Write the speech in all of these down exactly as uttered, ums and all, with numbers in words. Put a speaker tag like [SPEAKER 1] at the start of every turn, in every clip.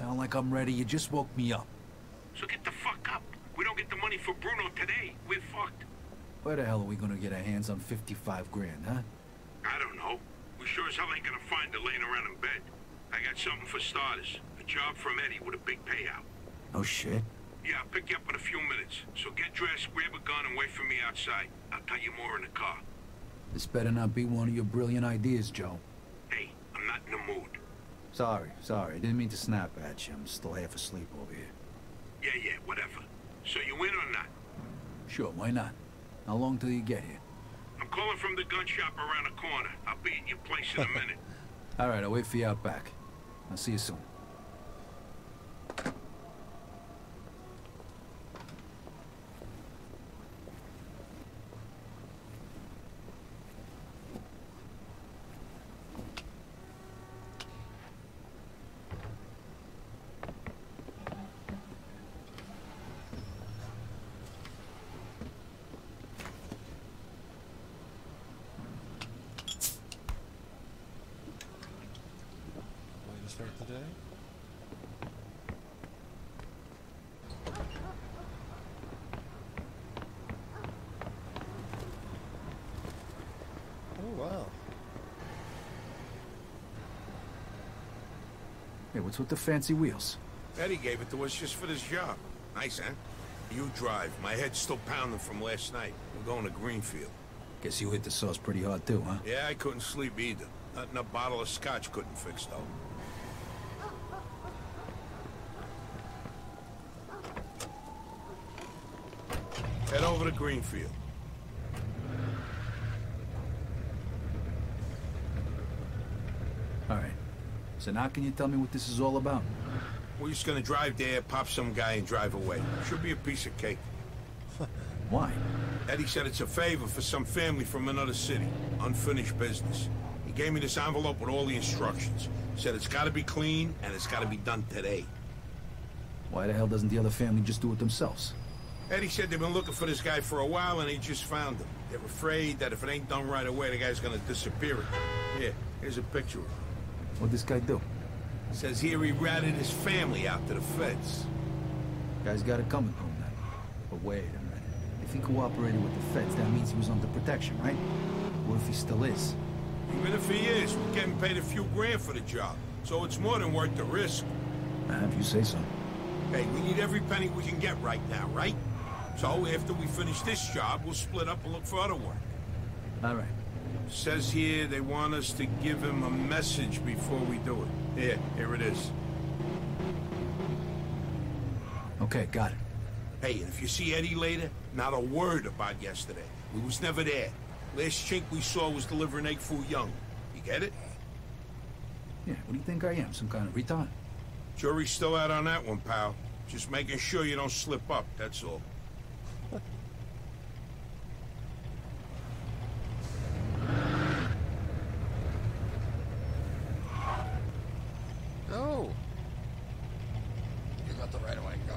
[SPEAKER 1] Sound like I'm ready? You just woke me up.
[SPEAKER 2] So get the fuck up. We don't get the money for Bruno today, we're fucked.
[SPEAKER 1] Where the hell are we gonna get our hands on fifty-five grand, huh?
[SPEAKER 2] I don't know. We sure as hell ain't gonna find it laying around in bed. I got something for starters. A job from Eddie with a big payout.
[SPEAKER 1] Oh, shit.
[SPEAKER 2] Yeah, I'll pick you up in a few minutes. So get dressed, grab a gun, and wait for me outside. I'll tell you more in the car.
[SPEAKER 1] This better not be one of your brilliant ideas, Joe.
[SPEAKER 2] Hey, I'm not in the mood.
[SPEAKER 1] Sorry, sorry. I didn't mean to snap at you. I'm still half asleep over here.
[SPEAKER 2] Yeah, yeah, whatever. So you in or not?
[SPEAKER 1] Sure, why not? How long till you get here?
[SPEAKER 2] I'm calling from the gun shop around the corner. I'll be at your place in a minute.
[SPEAKER 1] All right, I'll wait for you out back. I'll see you soon.
[SPEAKER 3] Start the day. Oh wow.
[SPEAKER 1] Hey, what's with the fancy wheels?
[SPEAKER 2] Eddie gave it to us just for this job. Nice, huh? You drive. My head's still pounding from last night. We're going to Greenfield.
[SPEAKER 1] Guess you hit the sauce pretty hard too, huh?
[SPEAKER 2] Yeah, I couldn't sleep either. Nothing a bottle of scotch couldn't fix, though. Head over to Greenfield.
[SPEAKER 1] All right. So now can you tell me what this is all about?
[SPEAKER 2] We're just gonna drive there, pop some guy, and drive away. Should be a piece of cake.
[SPEAKER 1] Why?
[SPEAKER 2] Eddie said it's a favor for some family from another city. Unfinished business. He gave me this envelope with all the instructions. Said it's gotta be clean, and it's gotta be done today.
[SPEAKER 1] Why the hell doesn't the other family just do it themselves?
[SPEAKER 2] Eddie said they've been looking for this guy for a while, and they just found him. They're afraid that if it ain't done right away, the guy's gonna disappear again. Here, here's a picture of him.
[SPEAKER 1] What'd this guy do?
[SPEAKER 2] Says here he ratted his family out to the feds.
[SPEAKER 1] Guy's got it coming to him then. But wait a minute. If he cooperated with the feds, that means he was under protection, right? What if he still is?
[SPEAKER 2] Even if he is, we're getting paid a few grand for the job. So it's more than worth the risk.
[SPEAKER 1] Uh, if you say so.
[SPEAKER 2] Hey, we need every penny we can get right now, right? So after we finish this job, we'll split up and look for other work.
[SPEAKER 1] All right.
[SPEAKER 2] Says here they want us to give him a message before we do it. Here, here it is.
[SPEAKER 1] Okay, got it.
[SPEAKER 2] Hey, and if you see Eddie later, not a word about yesterday. We was never there. Last chink we saw was delivering egg foo young. You get it?
[SPEAKER 1] Yeah, what do you think I am? Some kind of retard?
[SPEAKER 2] Jury's still out on that one, pal. Just making sure you don't slip up, that's all.
[SPEAKER 3] Oh. You got the right way. Go.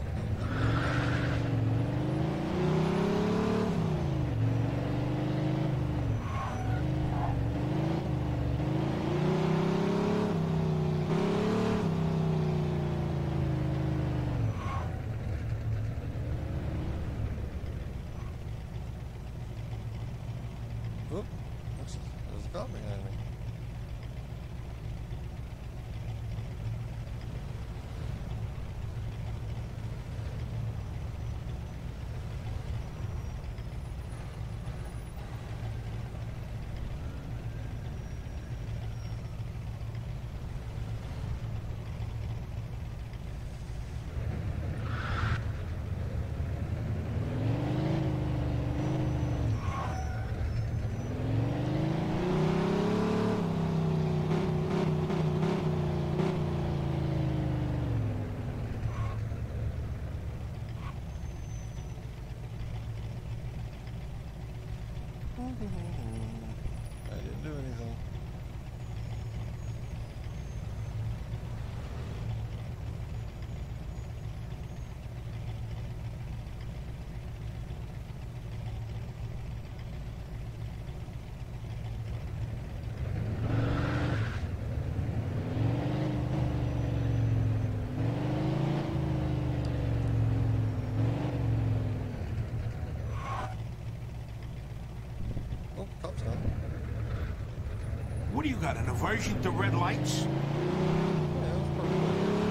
[SPEAKER 3] huh?
[SPEAKER 2] What do you got, an aversion to red lights?
[SPEAKER 3] Yeah, it was perfect.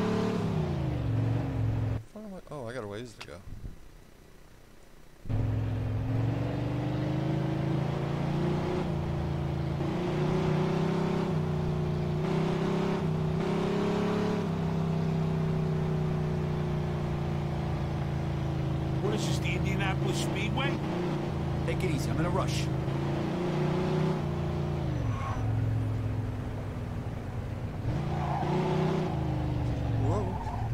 [SPEAKER 3] Where am I- Oh, I got a ways to go.
[SPEAKER 2] What is this, the Indianapolis Speedway?
[SPEAKER 1] Take it easy, I'm in a rush.
[SPEAKER 3] Whoa.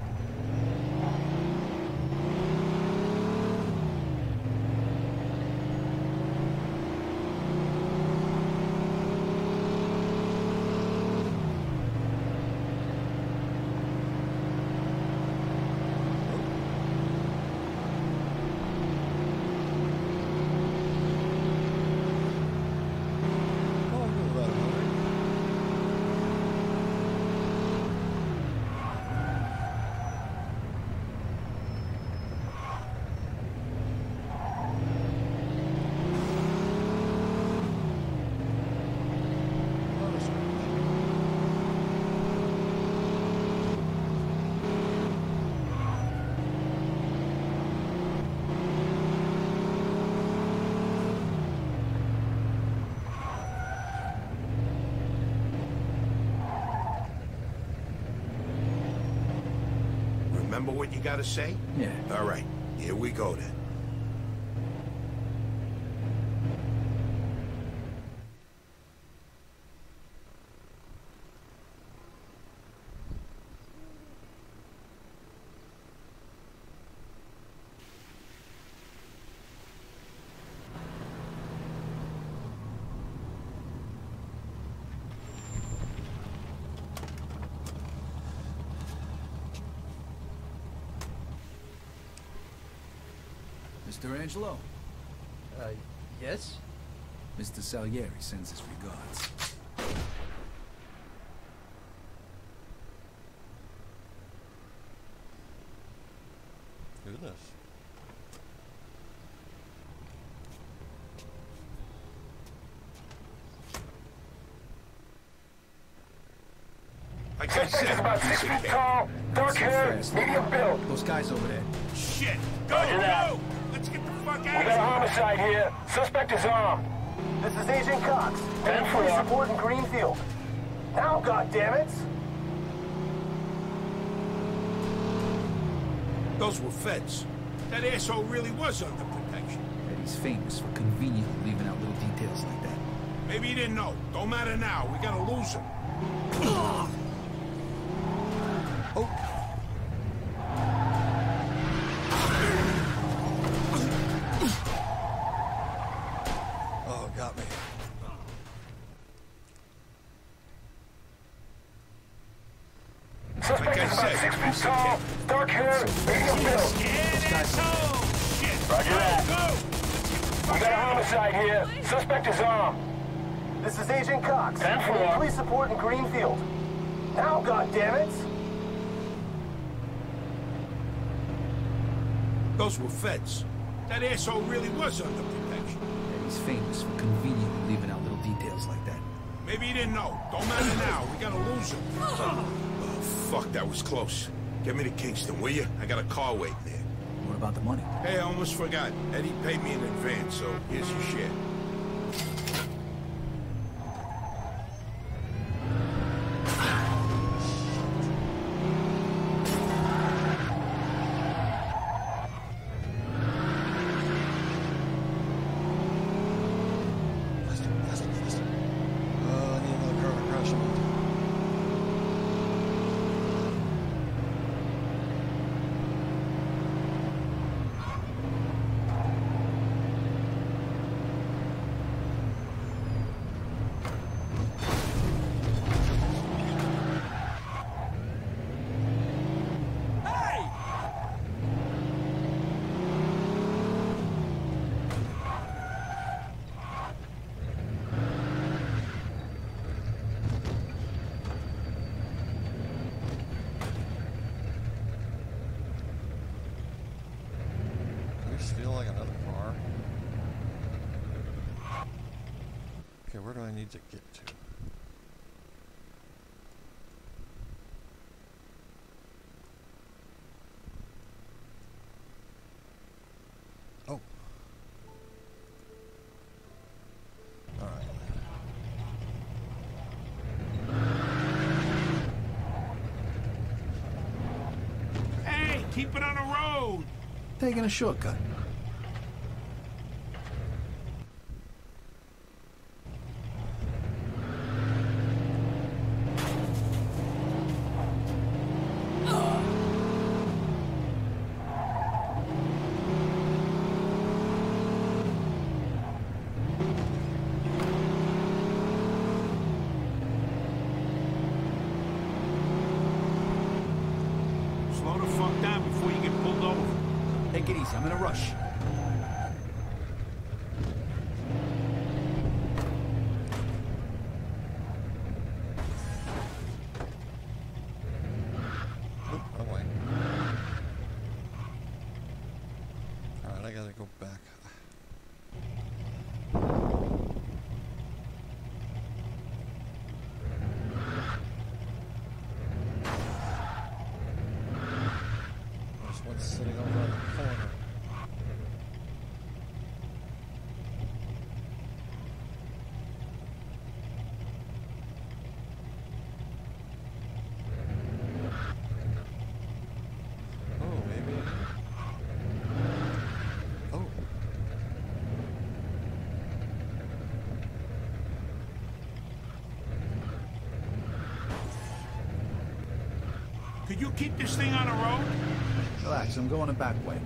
[SPEAKER 3] Oh, I'm doing about a hundred. Not a scratch.
[SPEAKER 2] Remember what you gotta say?
[SPEAKER 1] Yeah.
[SPEAKER 2] All right, here we go then.
[SPEAKER 1] Mister Angelo,
[SPEAKER 4] Uh, yes?
[SPEAKER 1] Mister Salieri sends his regards.
[SPEAKER 3] Goodness.
[SPEAKER 2] Like I
[SPEAKER 5] Suspect is
[SPEAKER 2] said,
[SPEAKER 5] about six feet tall, dark hair,
[SPEAKER 1] Fast.
[SPEAKER 5] medium build.
[SPEAKER 1] Those guys over there.
[SPEAKER 2] shit! Go,
[SPEAKER 5] Roger that.
[SPEAKER 2] go! Let's get the fuck
[SPEAKER 5] We
[SPEAKER 2] out
[SPEAKER 5] got a
[SPEAKER 2] of
[SPEAKER 5] homicide here. Suspect is armed. This is Agent Cox. ten four. Support in Greenfield. Now, goddammit!
[SPEAKER 2] here! Those were feds. That asshole really was under protection.
[SPEAKER 1] Eddie's famous for conveniently leaving out little details like that.
[SPEAKER 2] Maybe he didn't know. Don't matter now. We gotta lose him.
[SPEAKER 3] Oh. Oh, got me.
[SPEAKER 5] Suspect
[SPEAKER 2] Like I
[SPEAKER 5] is about
[SPEAKER 2] said,
[SPEAKER 5] six feet tall, dark hair, medium build.
[SPEAKER 2] Scared asshole! Shit!
[SPEAKER 5] Roger
[SPEAKER 2] Go,
[SPEAKER 5] that.
[SPEAKER 2] go!
[SPEAKER 5] We got a homicide here. Suspect is armed. This is Agent Cox. ten four. Police support in Greenfield. Now, goddammit!
[SPEAKER 2] Those were feds. That asshole really was under protection.
[SPEAKER 1] Eddie's famous for conveniently leaving out little details like that.
[SPEAKER 2] Maybe he didn't know. Don't matter now. We gotta lose him. Oh, fuck, that was close. Get me to Kingston, will you? I got a car waiting there.
[SPEAKER 1] What about the money?
[SPEAKER 2] Hey, I almost forgot. Eddie paid me in advance, so here's your share.
[SPEAKER 3] Faster, faster, faster. Oh, I need another car to crash into.
[SPEAKER 6] Okay, where do I need to get to? Oh. All right.
[SPEAKER 2] Hey, keep it on the road.
[SPEAKER 1] Taking a shortcut.
[SPEAKER 2] Slow the fuck down before you get pulled over.
[SPEAKER 1] Take it easy, I'm in a rush.
[SPEAKER 6] Oop, wrong way. All right, I gotta go back. There's one sitting over on the corner. Oh, maybe. Oh.
[SPEAKER 2] Could you keep this thing on the road?
[SPEAKER 1] Relax, I'm going the back way.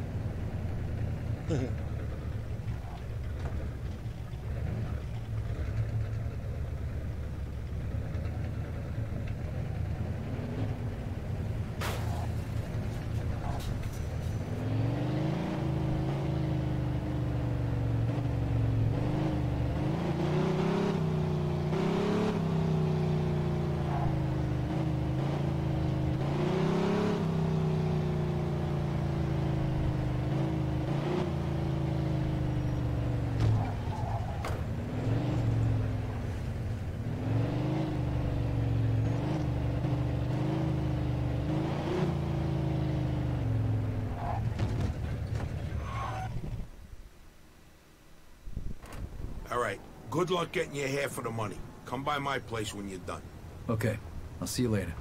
[SPEAKER 2] All right. Good luck getting your half of the money. Come by my place when you're done.
[SPEAKER 1] Okay, I'll see you later.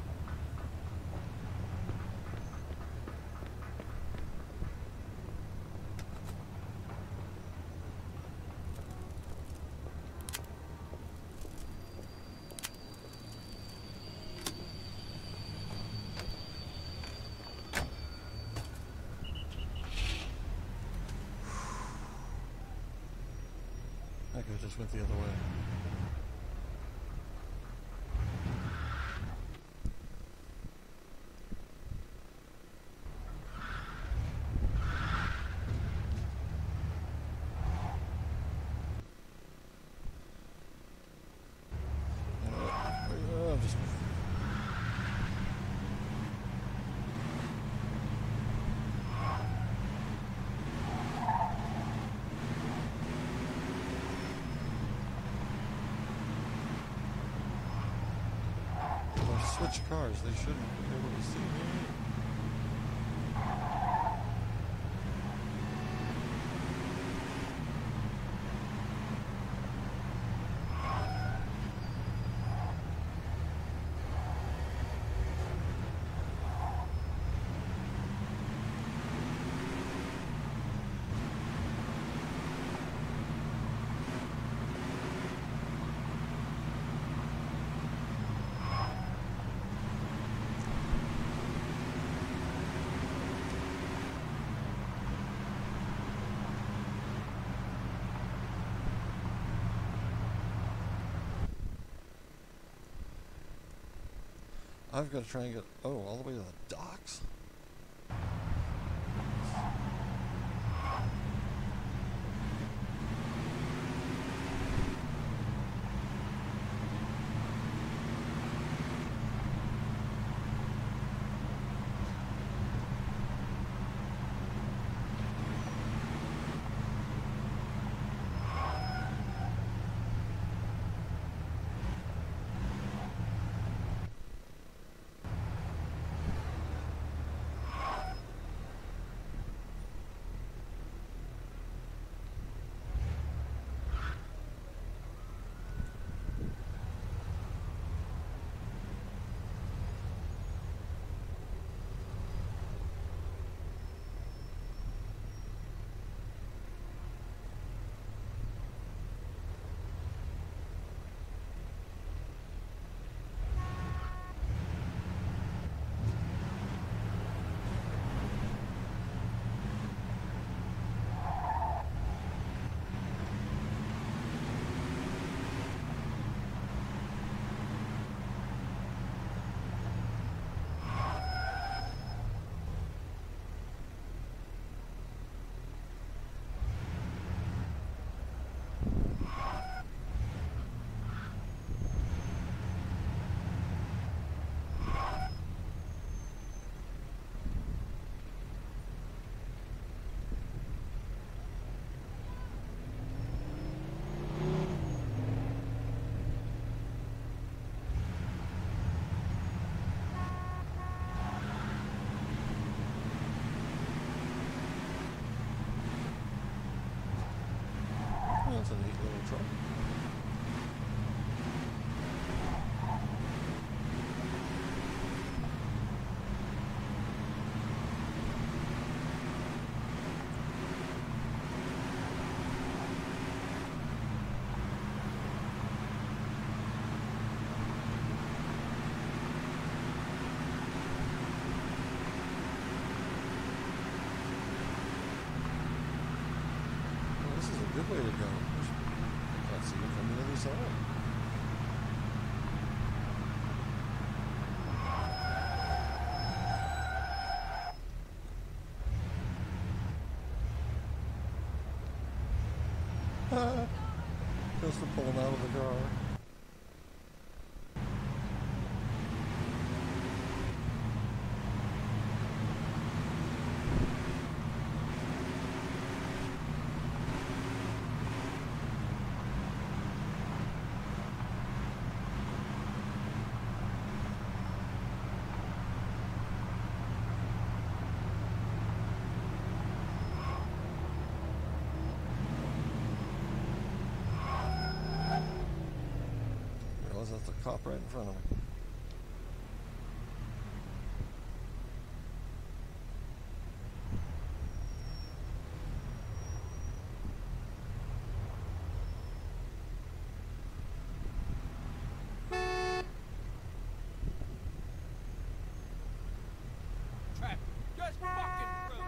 [SPEAKER 6] I could have just went the other way. Uh, just switch cars. They shouldn't be able to see me. I've got to try and get, oh, all the way to the docks? way to go. Can't see it from the other side. Just to pull him out of the car. That's the cop right in front of me.
[SPEAKER 3] Trap, just fucking through.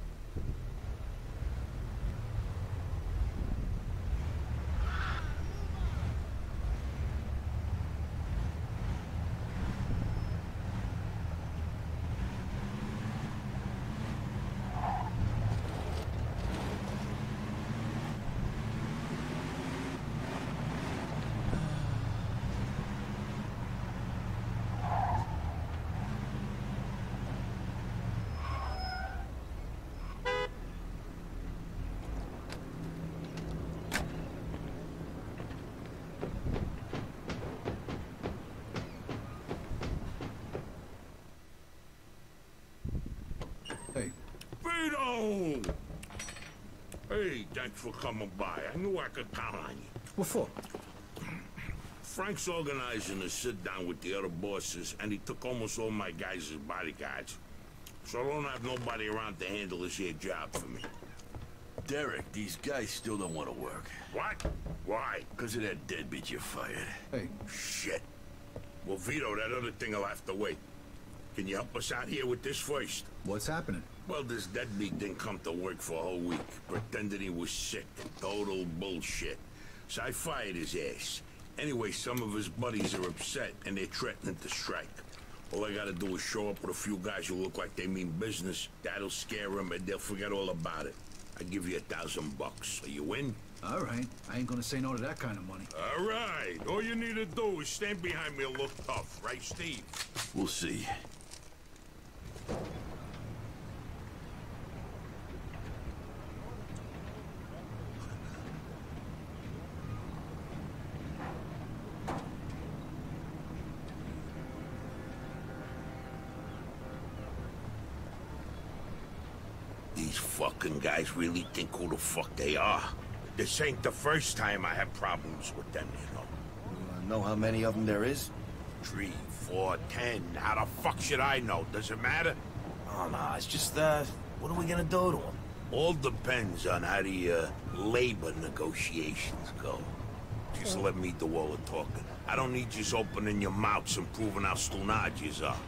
[SPEAKER 1] Hey.
[SPEAKER 2] Vito! Hey, thanks for coming by. I knew I could count on you.
[SPEAKER 1] What for?
[SPEAKER 2] Frank's organizing a sit-down with the other bosses, and he took almost all my guys as bodyguards. So I don't have nobody around to handle this here job for me.
[SPEAKER 7] Derek, these guys still don't want to work.
[SPEAKER 2] What? Why?
[SPEAKER 7] Because of that deadbeat you fired.
[SPEAKER 1] Hey.
[SPEAKER 2] Shit. Well, Vito, that other thing will have to wait. Can you help us out here with this first?
[SPEAKER 1] What's happening?
[SPEAKER 2] Well, this deadbeat didn't come to work for a whole week. Pretended he was sick. Total bullshit. So I fired his ass. Anyway, some of his buddies are upset, and they're threatening to strike. All I gotta do is show up with a few guys who look like they mean business. That'll scare them, and they'll forget all about it. I give you a thousand bucks. Are you in?
[SPEAKER 1] All right. I ain't gonna say no to that kind of money.
[SPEAKER 2] All right. All you need to do is stand behind me and look tough. Right, Steve?
[SPEAKER 7] We'll see.
[SPEAKER 2] These fucking guys really think who the fuck they are. This ain't the first time I have problems with them, you know.
[SPEAKER 7] Uh, know how many of them there is?
[SPEAKER 2] Three, four, ten. How the fuck should I know? Does it matter?
[SPEAKER 7] Oh, no, it's just, uh, what are we gonna do to them?
[SPEAKER 2] All depends on how the, uh, labor negotiations go. Just let me do all the talking. I don't need you opening your mouths and proving how stunad yous are.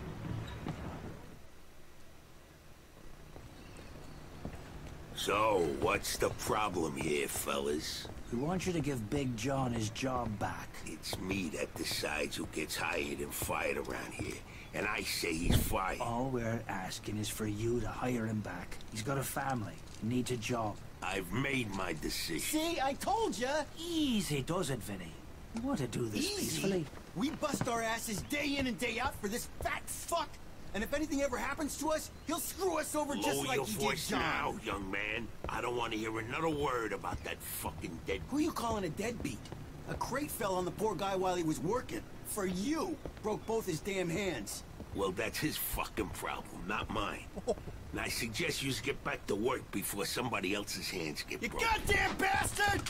[SPEAKER 2] So, what's the problem here, fellas?
[SPEAKER 8] We want you to give Big John his job back.
[SPEAKER 2] It's me that decides who gets hired and fired around here. And I say he's fired.
[SPEAKER 8] All we're asking is for you to hire him back. He's got a family, needs a job.
[SPEAKER 2] I've made my decision.
[SPEAKER 9] See, I told ya!
[SPEAKER 8] Easy does it, Vinny. We want to do this
[SPEAKER 9] Easy?
[SPEAKER 8] peacefully.
[SPEAKER 9] We bust our asses day in and day out for this fat fuck! And if anything ever happens to us, he'll screw us over
[SPEAKER 2] Lower
[SPEAKER 9] just like
[SPEAKER 2] your
[SPEAKER 9] he
[SPEAKER 2] voice
[SPEAKER 9] did John.
[SPEAKER 2] now, young man. I don't want to hear another word about that fucking dead.
[SPEAKER 9] Who you calling a deadbeat? A crate fell on the poor guy while he was working. For you. Broke both his damn hands.
[SPEAKER 2] Well, that's his fucking problem, not mine. And I suggest you get back to work before somebody else's hands get
[SPEAKER 9] You
[SPEAKER 2] broken.
[SPEAKER 9] goddamn bastard!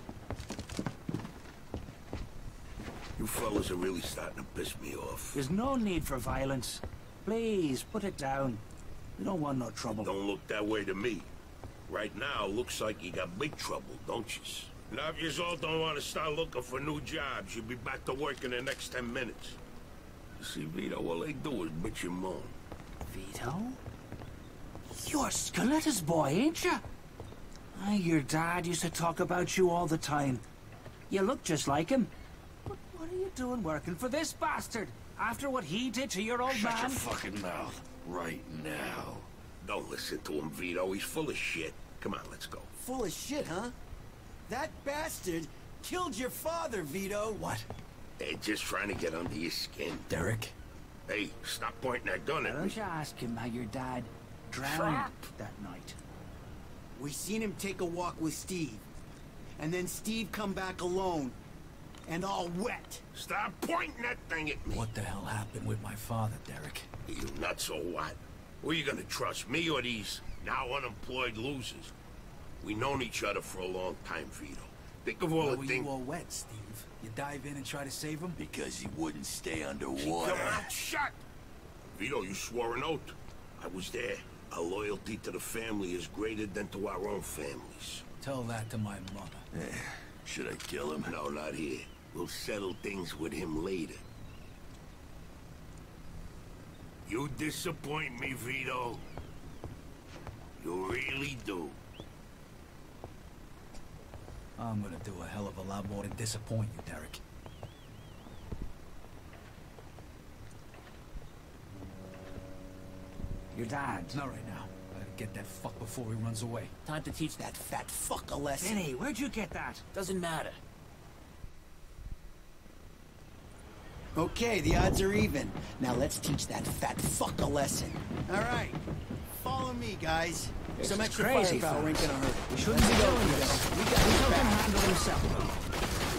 [SPEAKER 2] You fellas are really starting to piss me off.
[SPEAKER 8] There's no need for violence. Please, put it down. We don't want no trouble.
[SPEAKER 2] Don't look that way to me. Right now, looks like you got big trouble, don't you? Now, if you all don't want to start looking for new jobs, you'll be back to work in the next ten minutes. You see, Vito, all they do is bitch and moan.
[SPEAKER 8] Vito? You're Skelettus boy, ain't you? Ah, your dad used to talk about you all the time. You look just like him. But what are you doing working for this bastard? After what he did to your old
[SPEAKER 2] Shut
[SPEAKER 8] man?
[SPEAKER 2] your fucking mouth right now. Don't listen to him, Vito. He's full of shit. Come on, let's go.
[SPEAKER 9] Full of shit, huh? That bastard killed your father, Vito.
[SPEAKER 1] What?
[SPEAKER 2] They're just trying to get under your skin.
[SPEAKER 1] Derek?
[SPEAKER 2] Hey, stop pointing that gun
[SPEAKER 8] Why
[SPEAKER 2] at me.
[SPEAKER 8] don't you ask him how your dad drowned
[SPEAKER 2] Trap.
[SPEAKER 8] that night?
[SPEAKER 9] We seen him take a walk with Steve. And then Steve come back alone. And all wet.
[SPEAKER 2] Stop pointing that thing at me.
[SPEAKER 1] What the hell happened with my father, Derek?
[SPEAKER 2] You nuts or what? Who are you gonna trust, me or these now unemployed losers? We known each other for a long time, Vito. Think of all
[SPEAKER 1] Why
[SPEAKER 2] the
[SPEAKER 1] were
[SPEAKER 2] things...
[SPEAKER 1] you all wet, Steve? You dive in and try to save him?
[SPEAKER 7] Because he wouldn't stay
[SPEAKER 2] Keep
[SPEAKER 7] underwater.
[SPEAKER 2] your mouth shut! Vito, you swore an oath. I was there. Our loyalty to the family is greater than to our own families.
[SPEAKER 1] Tell that to my mother.
[SPEAKER 7] Eh, should I kill him?
[SPEAKER 2] No, not here. We'll settle things with him later. You disappoint me, Vito. You really do.
[SPEAKER 1] I'm gonna do a hell of a lot more than disappoint you, Derek.
[SPEAKER 8] Your dad.
[SPEAKER 1] Not right now. I gotta get that fuck before he runs away.
[SPEAKER 9] Time to teach that fat fuck a lesson.
[SPEAKER 8] Vinny, where'd you get that?
[SPEAKER 7] Doesn't matter.
[SPEAKER 9] Okay, the odds are even. Now let's teach that fat fuck a lesson. All right, follow me, guys. Some
[SPEAKER 8] It's
[SPEAKER 9] extra
[SPEAKER 8] crazy,
[SPEAKER 9] firepower ain't
[SPEAKER 8] fellas.
[SPEAKER 9] gonna hurt.
[SPEAKER 8] We shouldn't be doing this.
[SPEAKER 9] We got
[SPEAKER 8] Vito
[SPEAKER 9] his
[SPEAKER 8] can
[SPEAKER 9] back.
[SPEAKER 8] handle himself.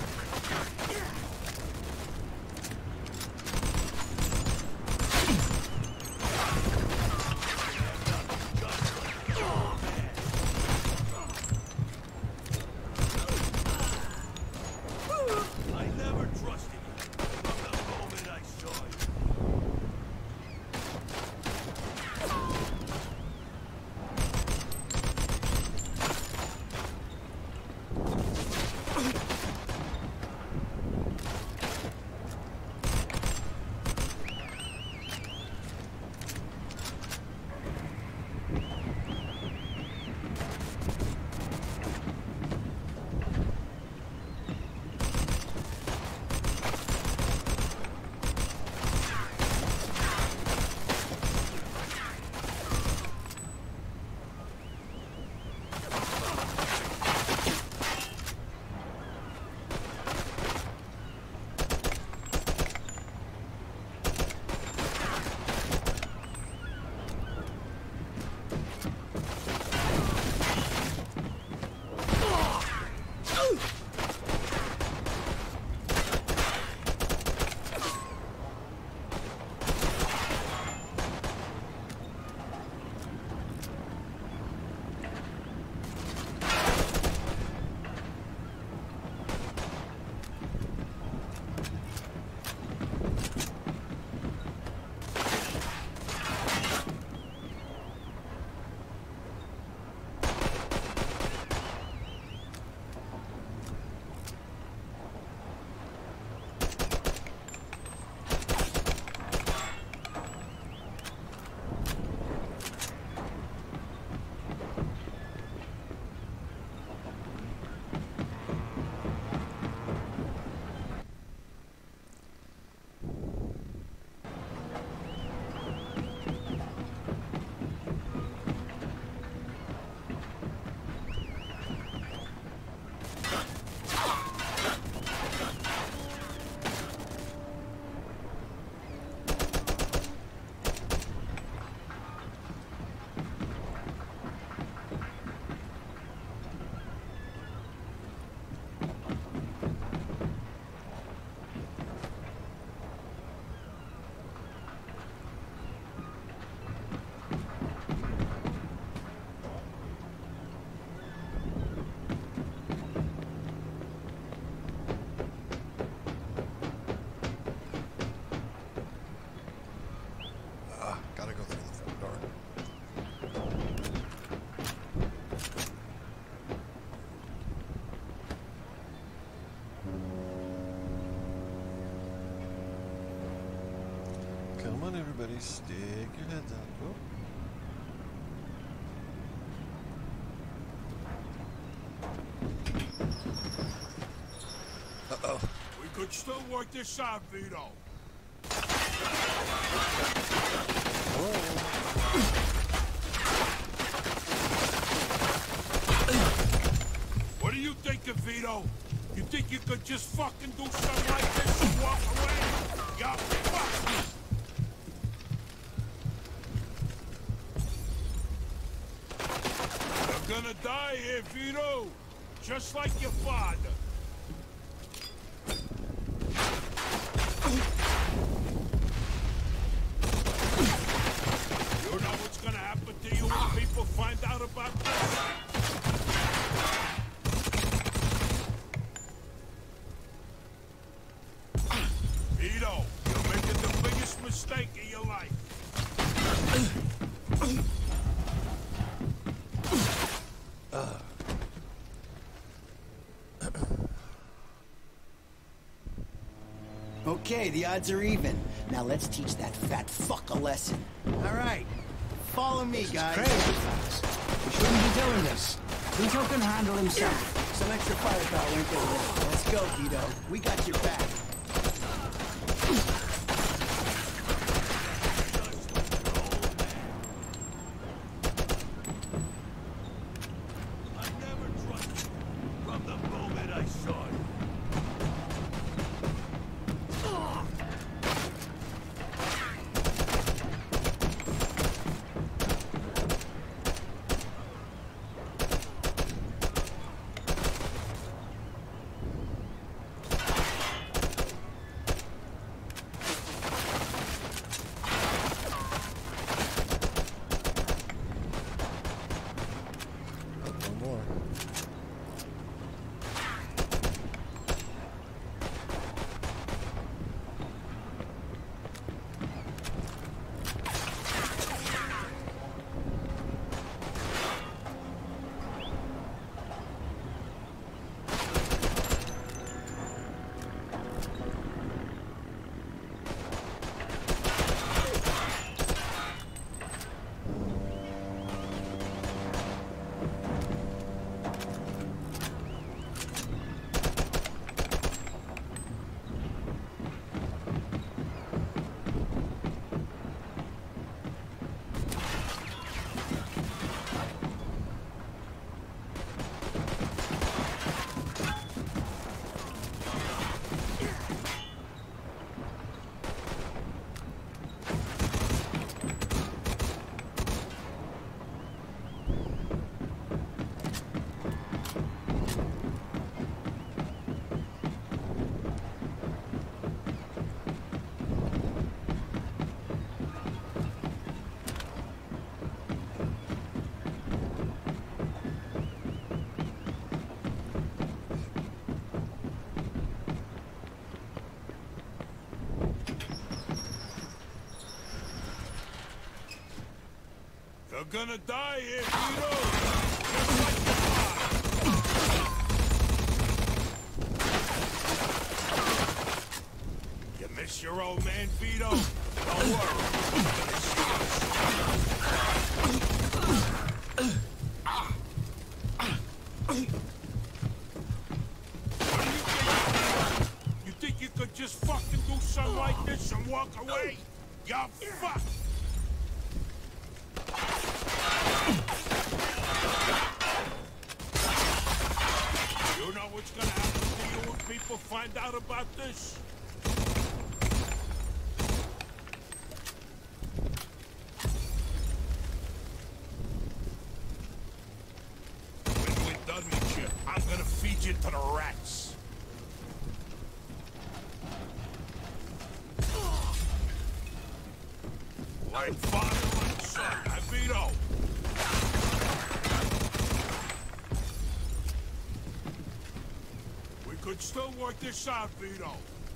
[SPEAKER 2] I never trusted you from the moment I saw you.
[SPEAKER 6] Come on, everybody, stick your heads out. Oh.
[SPEAKER 2] could still work this out, Vito. What do you think of Vito? You think you could just fucking do something like this and walk away? Yup, fuck! You're gonna die here, Vito! Just like your father. You know what's gonna happen to you when people find out about this? Vito, you're making the biggest mistake of your life.
[SPEAKER 9] Okay, the odds are even. Now let's teach that fat fuck a lesson. All right, follow me, guys.
[SPEAKER 8] Crazy fast. We shouldn't be doing this. Vito can handle himself.
[SPEAKER 9] Some extra firepower ain't gonna work. Let's go, Vito. We got your back.
[SPEAKER 2] I never trusted you from the moment I saw you.
[SPEAKER 6] One more.
[SPEAKER 2] You're gonna die here, Vito! Just like your father. You miss your old man, Vito? Don't worry. I'm gonna see What do you think? You think you could just fucking do something like this and walk away? You're fucked! You know what's gonna happen to you when people find out about this? When we're done with you, I'm gonna feed you to the rats. Like father, like son, huh, Vito? We could still work this out, Vito.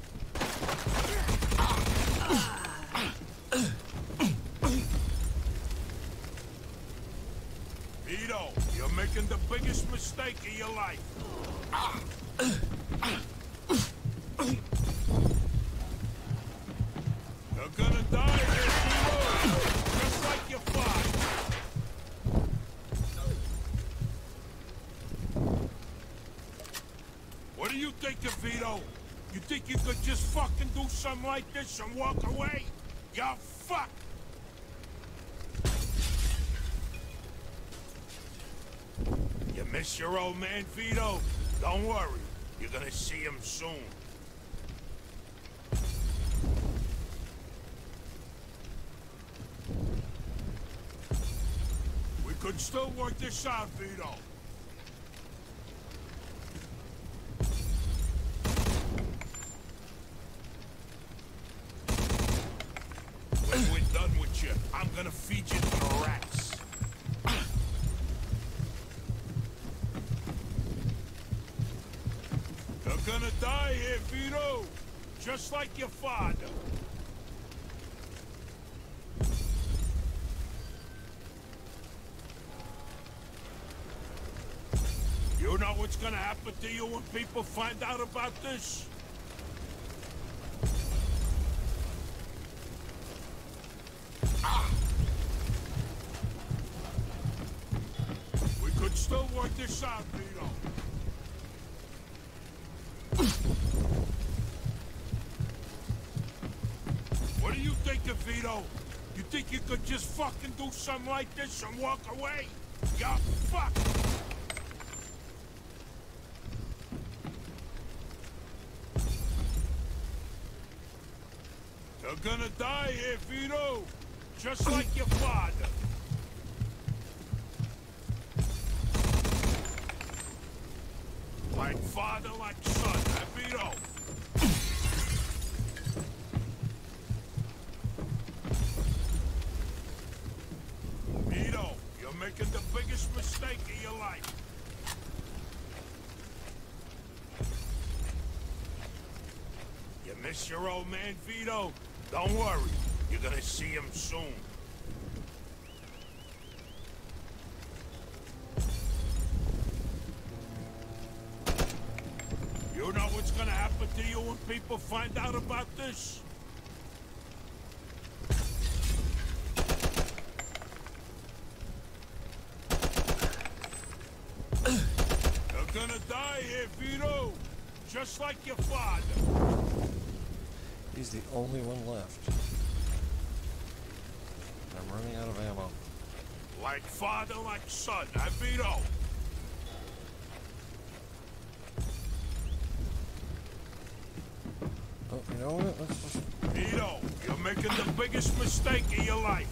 [SPEAKER 2] Vito, you're making the biggest mistake of your life. You're gonna die here, Vito, just like your father. What do you think of Vito? You think you could just fucking do something like this and walk away? You're fucked! You miss your old man, Vito? Don't worry. You're gonna see him soon. We could still work this out, Vito. When we're done with you, I'm gonna feed you to the rats. You're gonna die here, Vito. Just like your father. You know what's gonna happen to you when people find out about this? Ah! We could still work this out, Vito. What do you think of, Vito? You think you could just fucking do something like this and walk away? You're fucked! You're gonna die here, Vito! Just like your father! Like father, like son, huh, Vito? Vito, you're making the biggest mistake of your life. You miss your old man, Vito? Don't worry, you're gonna see him soon. You know what's gonna happen to you when people find out about this? You're gonna die here, Vito! Just like your father!
[SPEAKER 6] He's the only one left. I'm running out of ammo.
[SPEAKER 2] Like father, like son, huh, Vito?
[SPEAKER 6] Oh, you know what? Let's just...
[SPEAKER 2] Vito, you're making the biggest mistake of your life.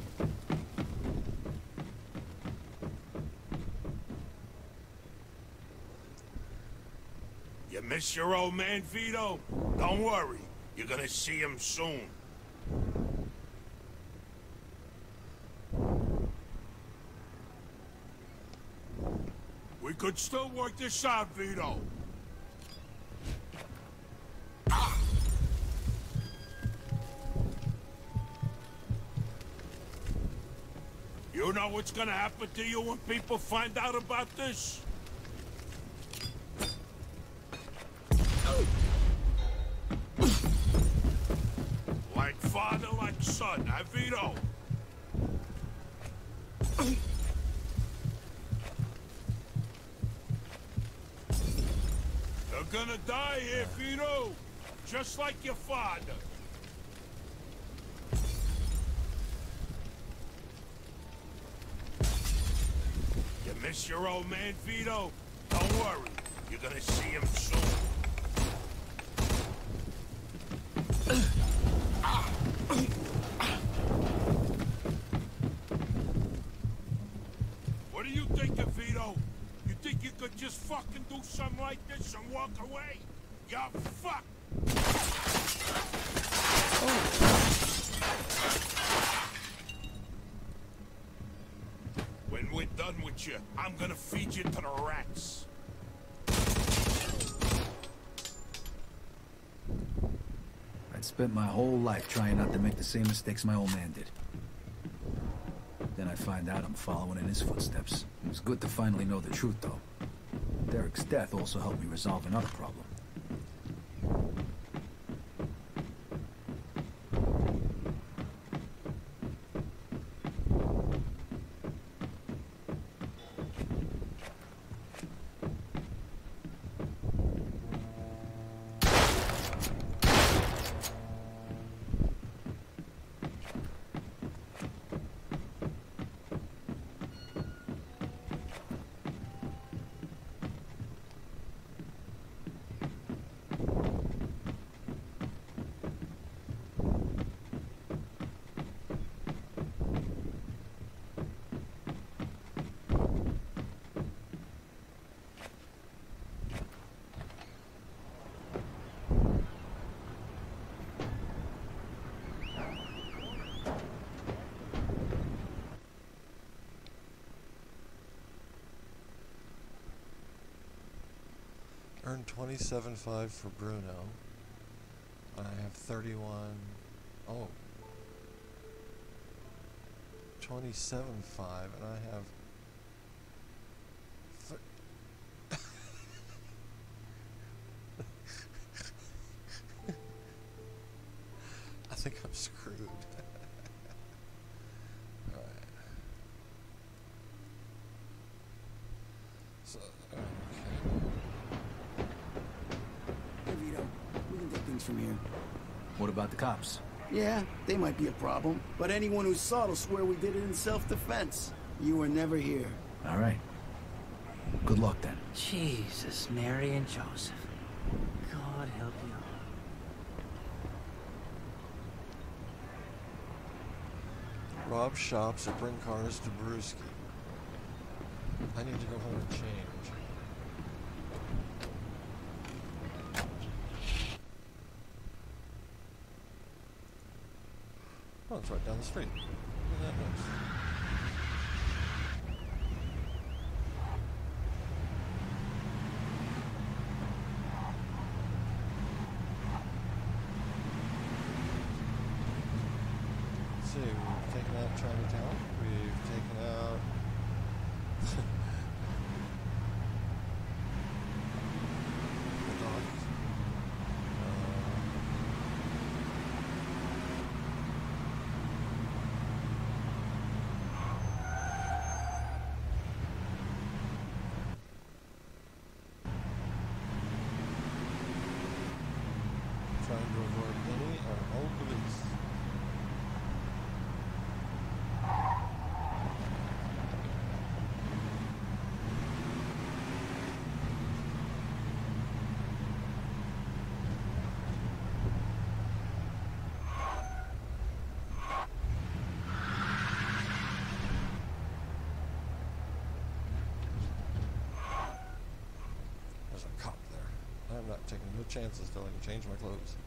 [SPEAKER 2] You miss your old man, Vito? Don't worry, you're gonna see him soon. We could still work this out, Vito. Ah! You know what's gonna happen to you when people find out about this? Like father, like son, huh, Vito? You're gonna die here, Vito! Just like your father! You miss your old man, Vito? Don't worry, you're gonna see him soon. What do you think of, Vito? You think you could just fucking do something like this and walk away? You're fucked! When we're done with you, I'm gonna feed you to the rats.
[SPEAKER 1] I'd spent my whole life trying not to make the same mistakes my old man did. Then I find out I'm following in his footsteps. It was good to finally know the truth, though. Derek's death also helped me resolve another problem.
[SPEAKER 6] earned twenty-seven five for Bruno. I have thirty-one. Oh. twenty-seven five, and I have. I think I'm screwed. Alright. So, okay.
[SPEAKER 9] Hey, Vito. We can take things from here.
[SPEAKER 1] What about the cops?
[SPEAKER 9] Yeah, they might be a problem, but anyone who saw it will swear we did it in self-defense. You were never here.
[SPEAKER 1] All right. Good luck, then.
[SPEAKER 8] Jesus, Mary and Joseph. God help you.
[SPEAKER 6] Rob shops or bring cars to Brewski. I need to go home and change. Oh, it's right down the street. Look at that nice. Let's see, we've taken out Chinatown. We've taken out... the docks. Trying to avoid any or all police. There's a cop there. I'm not taking no chances till I can change my clothes.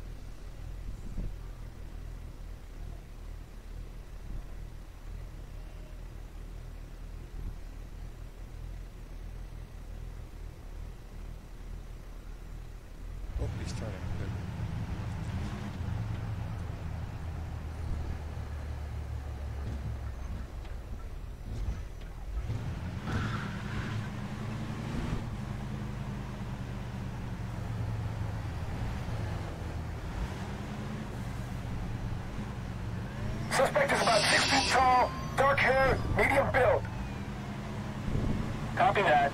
[SPEAKER 6] Oh, he's turning. Good.
[SPEAKER 5] Suspect is about six feet tall, dark hair, medium build. Copy that.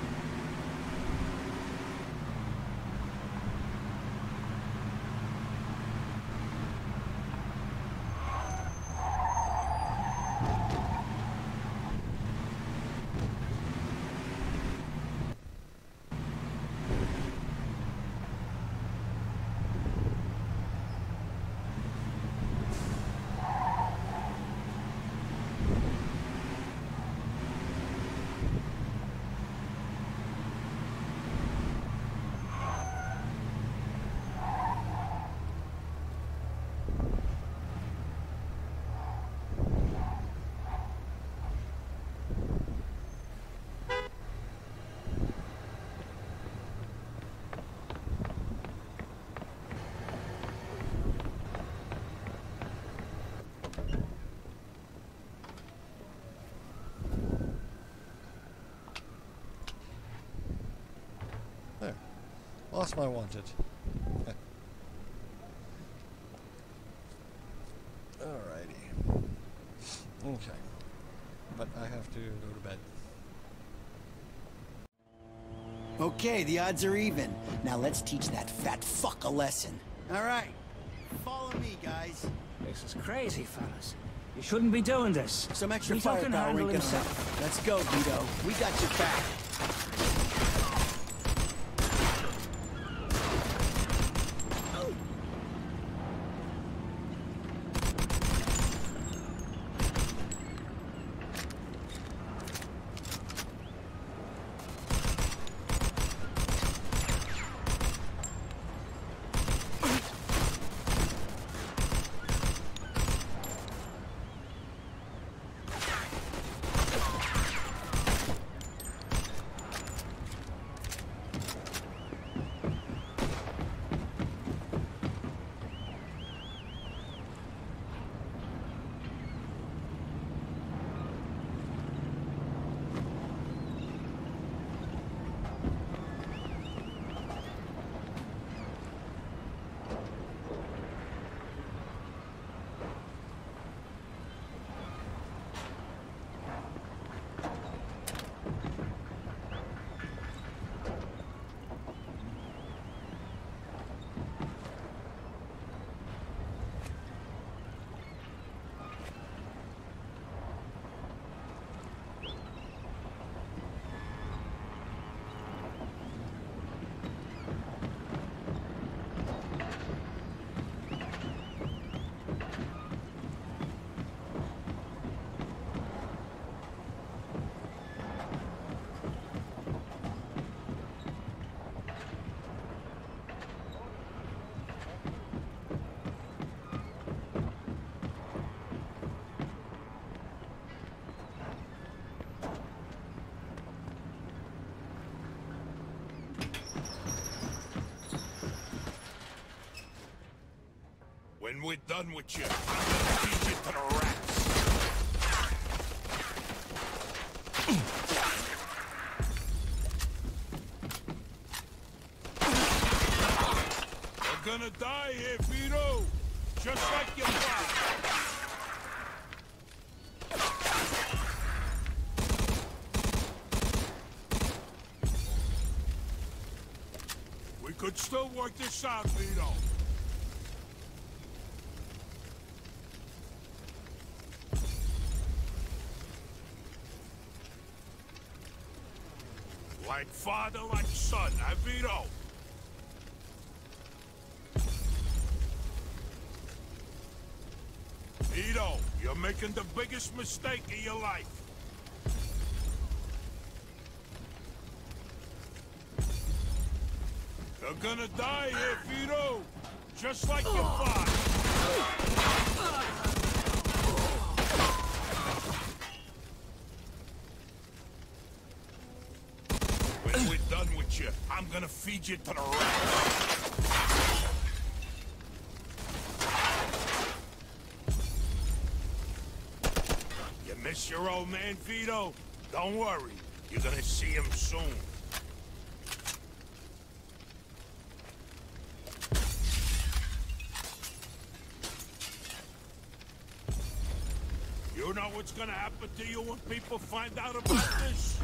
[SPEAKER 6] There. Lost my wanted. Alrighty. Okay. But I have to go to bed.
[SPEAKER 9] Okay, the odds are even. Now let's teach that fat fuck a lesson. All right. Follow me, guys.
[SPEAKER 8] This is crazy, fellas. You shouldn't be doing this.
[SPEAKER 9] Some extra
[SPEAKER 8] Vito can
[SPEAKER 9] firepower
[SPEAKER 8] handle
[SPEAKER 9] ain't gonna
[SPEAKER 8] himself.
[SPEAKER 9] help. Let's go, Vito. We got your back.
[SPEAKER 2] When we're done with you, I'm gonna feed you to the rats. You're gonna die here, Vito. Just like your father. We could still work this out, Vito. Like father, like son, huh, Vito? Vito, you're making the biggest mistake of your life. You're gonna die here, Vito, just like your father. When we're done with you, I'm gonna feed you to the rats. You miss your old man, Vito? Don't worry, you're gonna see him soon. You know what's gonna happen to you when people find out about this?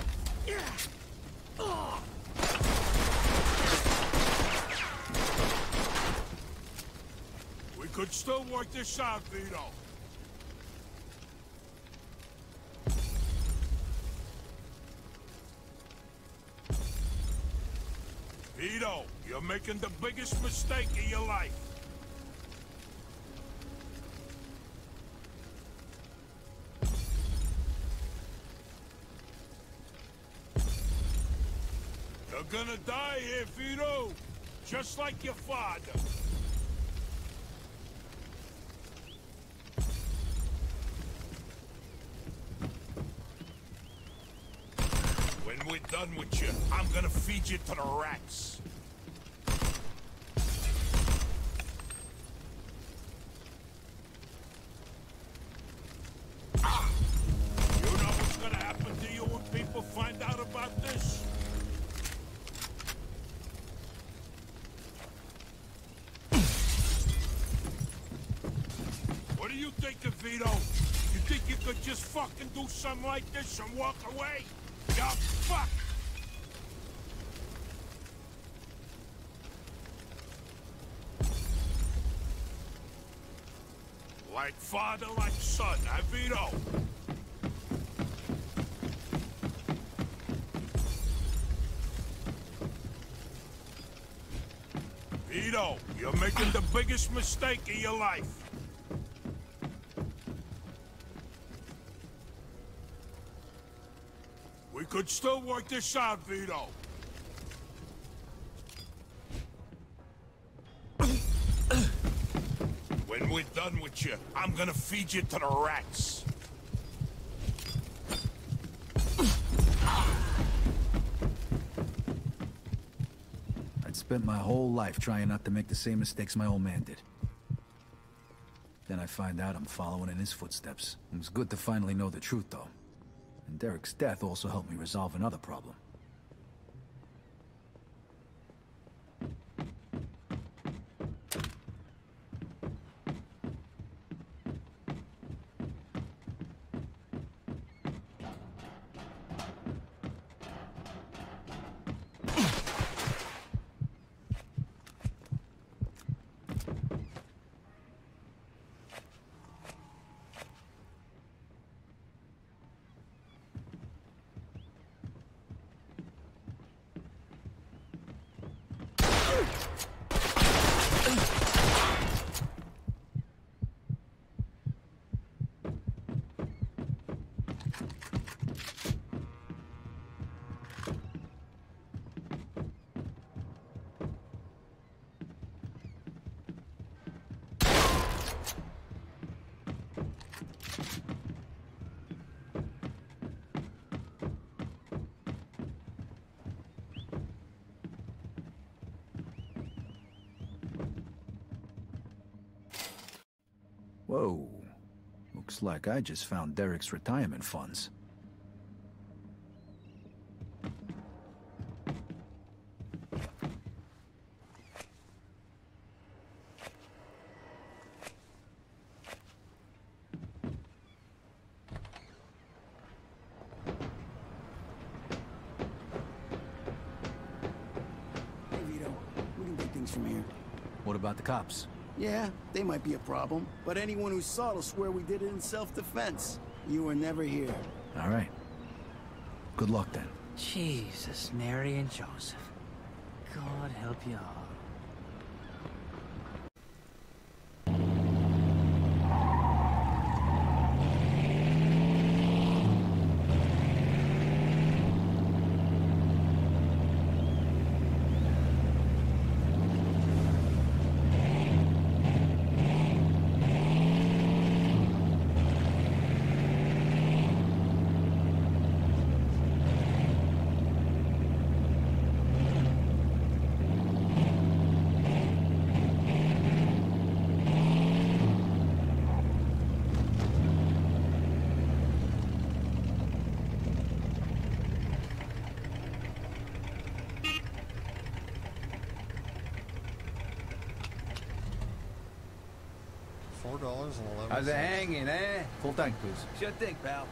[SPEAKER 2] We could still work this out, Vito. Vito, you're making the biggest mistake of your life. You're gonna die here, Vito, just like your father. When we're done with you, I'm gonna feed you to the rats. Ah! You know what's gonna happen to you when people find out about this? What do you think of Vito? You think you could just fucking do something like this and walk away? You're fucked! Like father, like son, huh, Vito? Vito, you're making the biggest mistake of your life. We could still work this out, Vito. When we're done with you, I'm gonna feed you to the rats.
[SPEAKER 1] I'd spent my whole life trying not to make the same mistakes my old man did. Then I find out I'm following in his footsteps. It was good to finally know the truth, though. And Derek's death also helped me resolve another problem. Whoa. Looks like I just found Derek's retirement funds.
[SPEAKER 9] Hey, Vito. We can take things from here.
[SPEAKER 1] What about the cops?
[SPEAKER 9] Yeah, they might be a problem, but anyone who saw it will swear we did it in self-defense. You were never here.
[SPEAKER 1] All right. Good luck, then.
[SPEAKER 8] Jesus, Mary and Joseph. God help you all.
[SPEAKER 6] Four dollars and eleven
[SPEAKER 4] How's it
[SPEAKER 6] cents.
[SPEAKER 4] hanging, eh?
[SPEAKER 1] Full tank, please.
[SPEAKER 4] Sure thing, pal.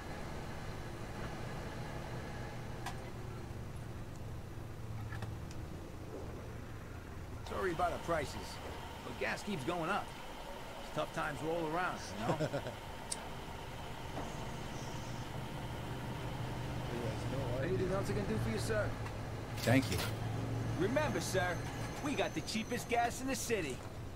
[SPEAKER 4] Sorry about the prices, but gas keeps going up. It's tough times roll around, you know? Anything else I can do for you, sir?
[SPEAKER 1] Thank you.
[SPEAKER 4] Remember, sir, we got the cheapest gas in the city.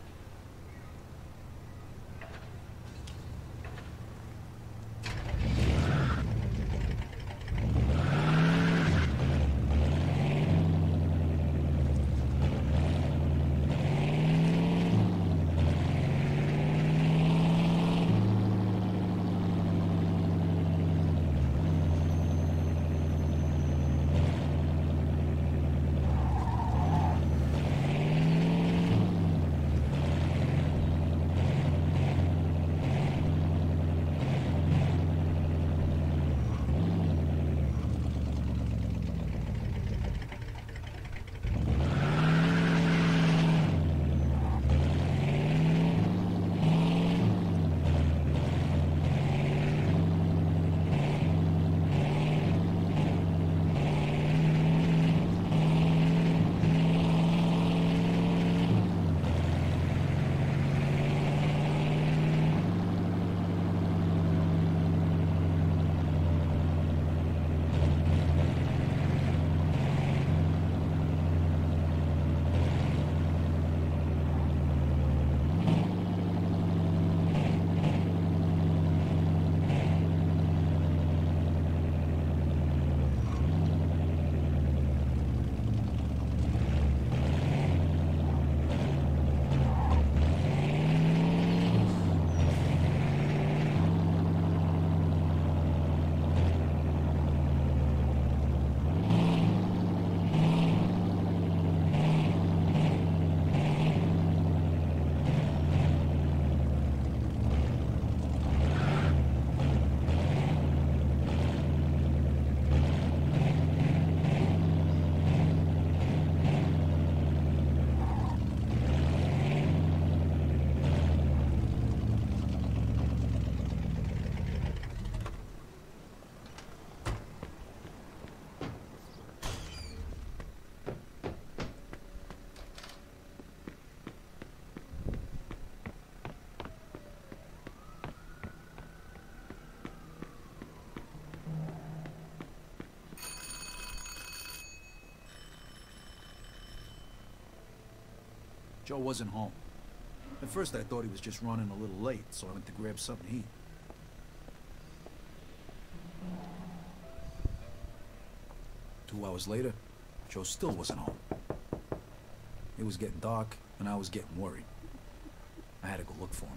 [SPEAKER 1] Joe wasn't home. At first I thought he was just running a little late, so I went to grab something to eat. Two hours later, Joe still wasn't home. It was getting dark, and I was getting worried. I had to go look for him.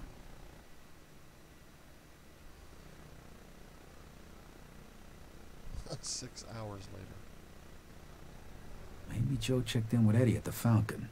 [SPEAKER 6] Six hours later.
[SPEAKER 1] Maybe Joe checked in with Eddie at the Falcon.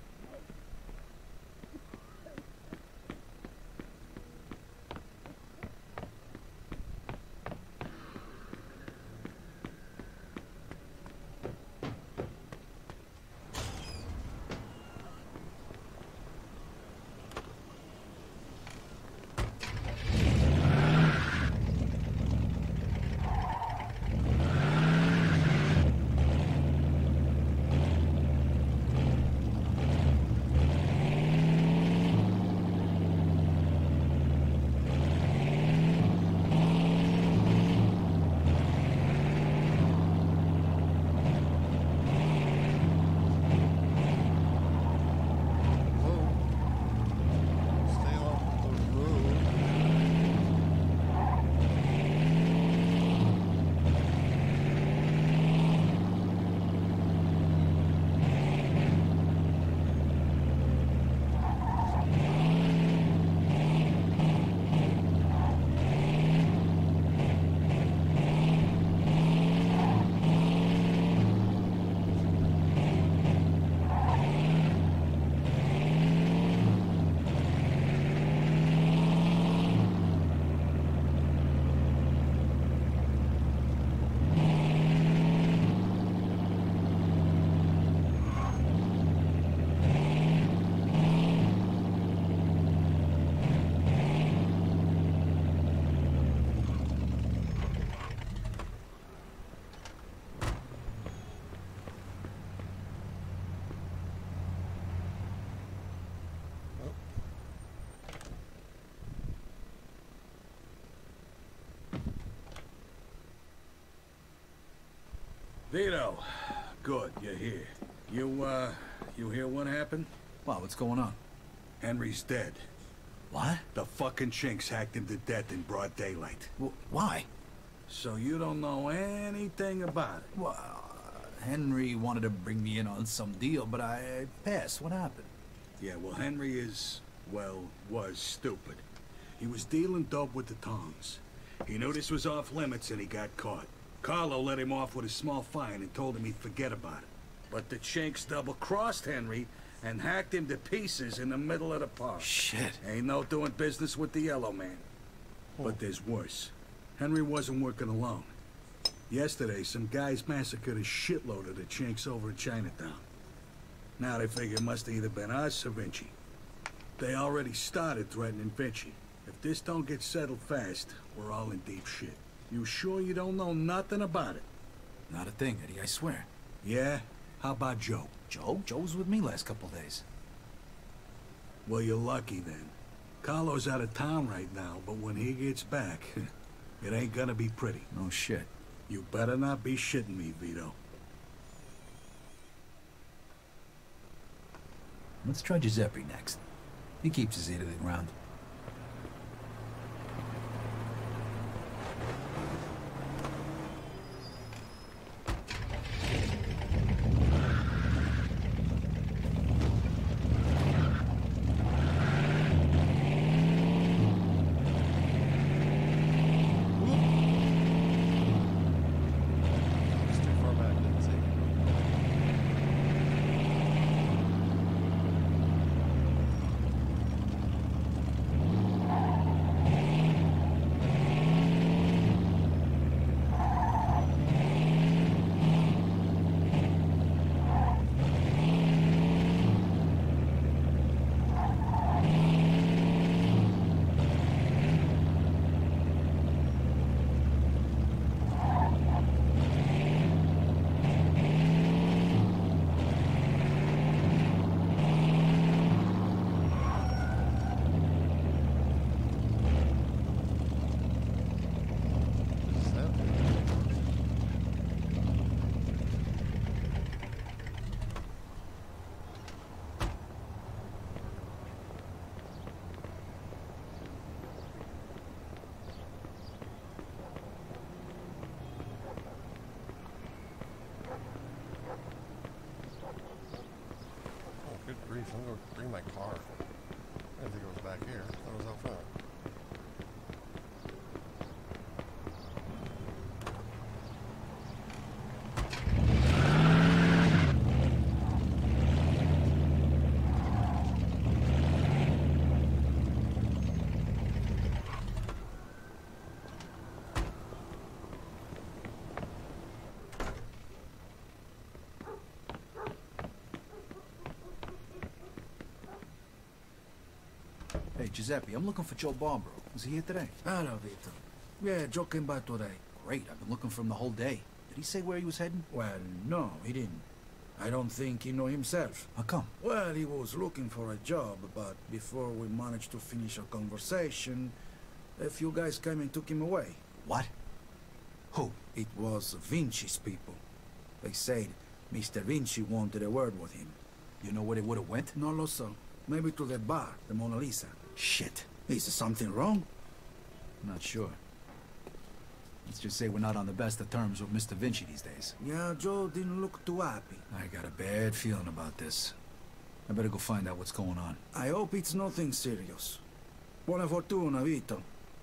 [SPEAKER 10] Vito, good, you're here. You, uh, you hear what happened?
[SPEAKER 1] Wow, what's going on?
[SPEAKER 10] Henry's dead.
[SPEAKER 1] What?
[SPEAKER 10] The fucking chinks hacked him to death in broad daylight.
[SPEAKER 1] W why?
[SPEAKER 10] So you don't know anything about it?
[SPEAKER 1] Well, Henry wanted to bring me in on some deal, but I passed. What happened?
[SPEAKER 10] Yeah, well, Henry is, well, was stupid. He was dealing dope with the tongs. He knew this was off limits and he got caught. Carlo let him off with a small fine and told him he'd forget about it. But the chinks double-crossed Henry and hacked him to pieces in the middle of the park.
[SPEAKER 1] Shit.
[SPEAKER 10] Ain't no doing business with the Yellow Man. But there's worse. Henry wasn't working alone. Yesterday, some guys massacred a shitload of the chinks over in Chinatown. Now they figure it must have either been us or Vinci. They already started threatening Vinci. If this don't get settled fast, we're all in deep shit. You sure you don't know nothing about it?
[SPEAKER 1] Not a thing, Eddie, I swear.
[SPEAKER 10] Yeah? How about Joe?
[SPEAKER 1] Joe? Joe was with me last couple days.
[SPEAKER 10] Well, you're lucky then. Carlo's out of town right now, but when he gets back, it ain't gonna be pretty.
[SPEAKER 1] No shit.
[SPEAKER 10] You better not be shitting me, Vito.
[SPEAKER 1] Let's try Giuseppe next. He keeps his ear to the ground.
[SPEAKER 6] It's too far back, didn't see. Good grief, I'm going to bring my car. I didn't think it was back here. I thought it was out front.
[SPEAKER 1] Hey, Giuseppe, I'm looking for Joe Barbaro. Was he here today?
[SPEAKER 7] Hello, Vito. Yeah, Joe came by today.
[SPEAKER 1] Great, I've been looking for him the whole day. Did he say where he was heading?
[SPEAKER 7] Well, no, he didn't. I don't think he know himself.
[SPEAKER 1] How come?
[SPEAKER 7] Well, he was looking for a job, but before we managed to finish our conversation, a few guys came and took him away.
[SPEAKER 1] What? Who?
[SPEAKER 7] It was Vinci's people. They said Mister Vinci wanted a word with him.
[SPEAKER 1] You know where they would have went?
[SPEAKER 7] No lo so. Maybe to the bar, the Mona Lisa.
[SPEAKER 1] Shit.
[SPEAKER 7] Is something wrong?
[SPEAKER 1] Not sure. Let's just say we're not on the best of terms with Mister Vinci these days.
[SPEAKER 7] Yeah, Joe didn't look too happy.
[SPEAKER 1] I got a bad feeling about this. I better go find out what's going on.
[SPEAKER 7] I hope it's nothing serious. Buona fortuna, Vito.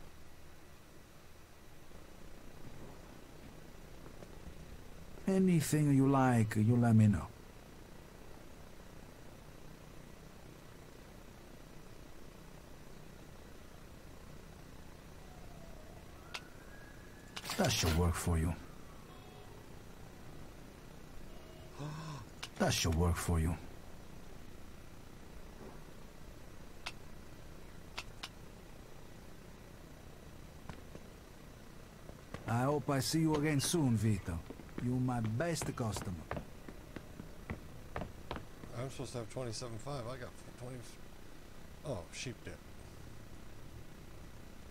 [SPEAKER 7] Anything you like, you let me know. That should work for you. That should work for you. I hope I see you again soon, Vito. You're my best customer.
[SPEAKER 6] I'm supposed to have twenty-seven five. I got twenty. Oh, sheep dip.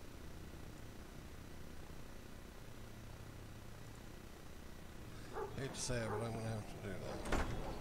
[SPEAKER 6] Hey, hate to say it, but I'm gonna have to do that.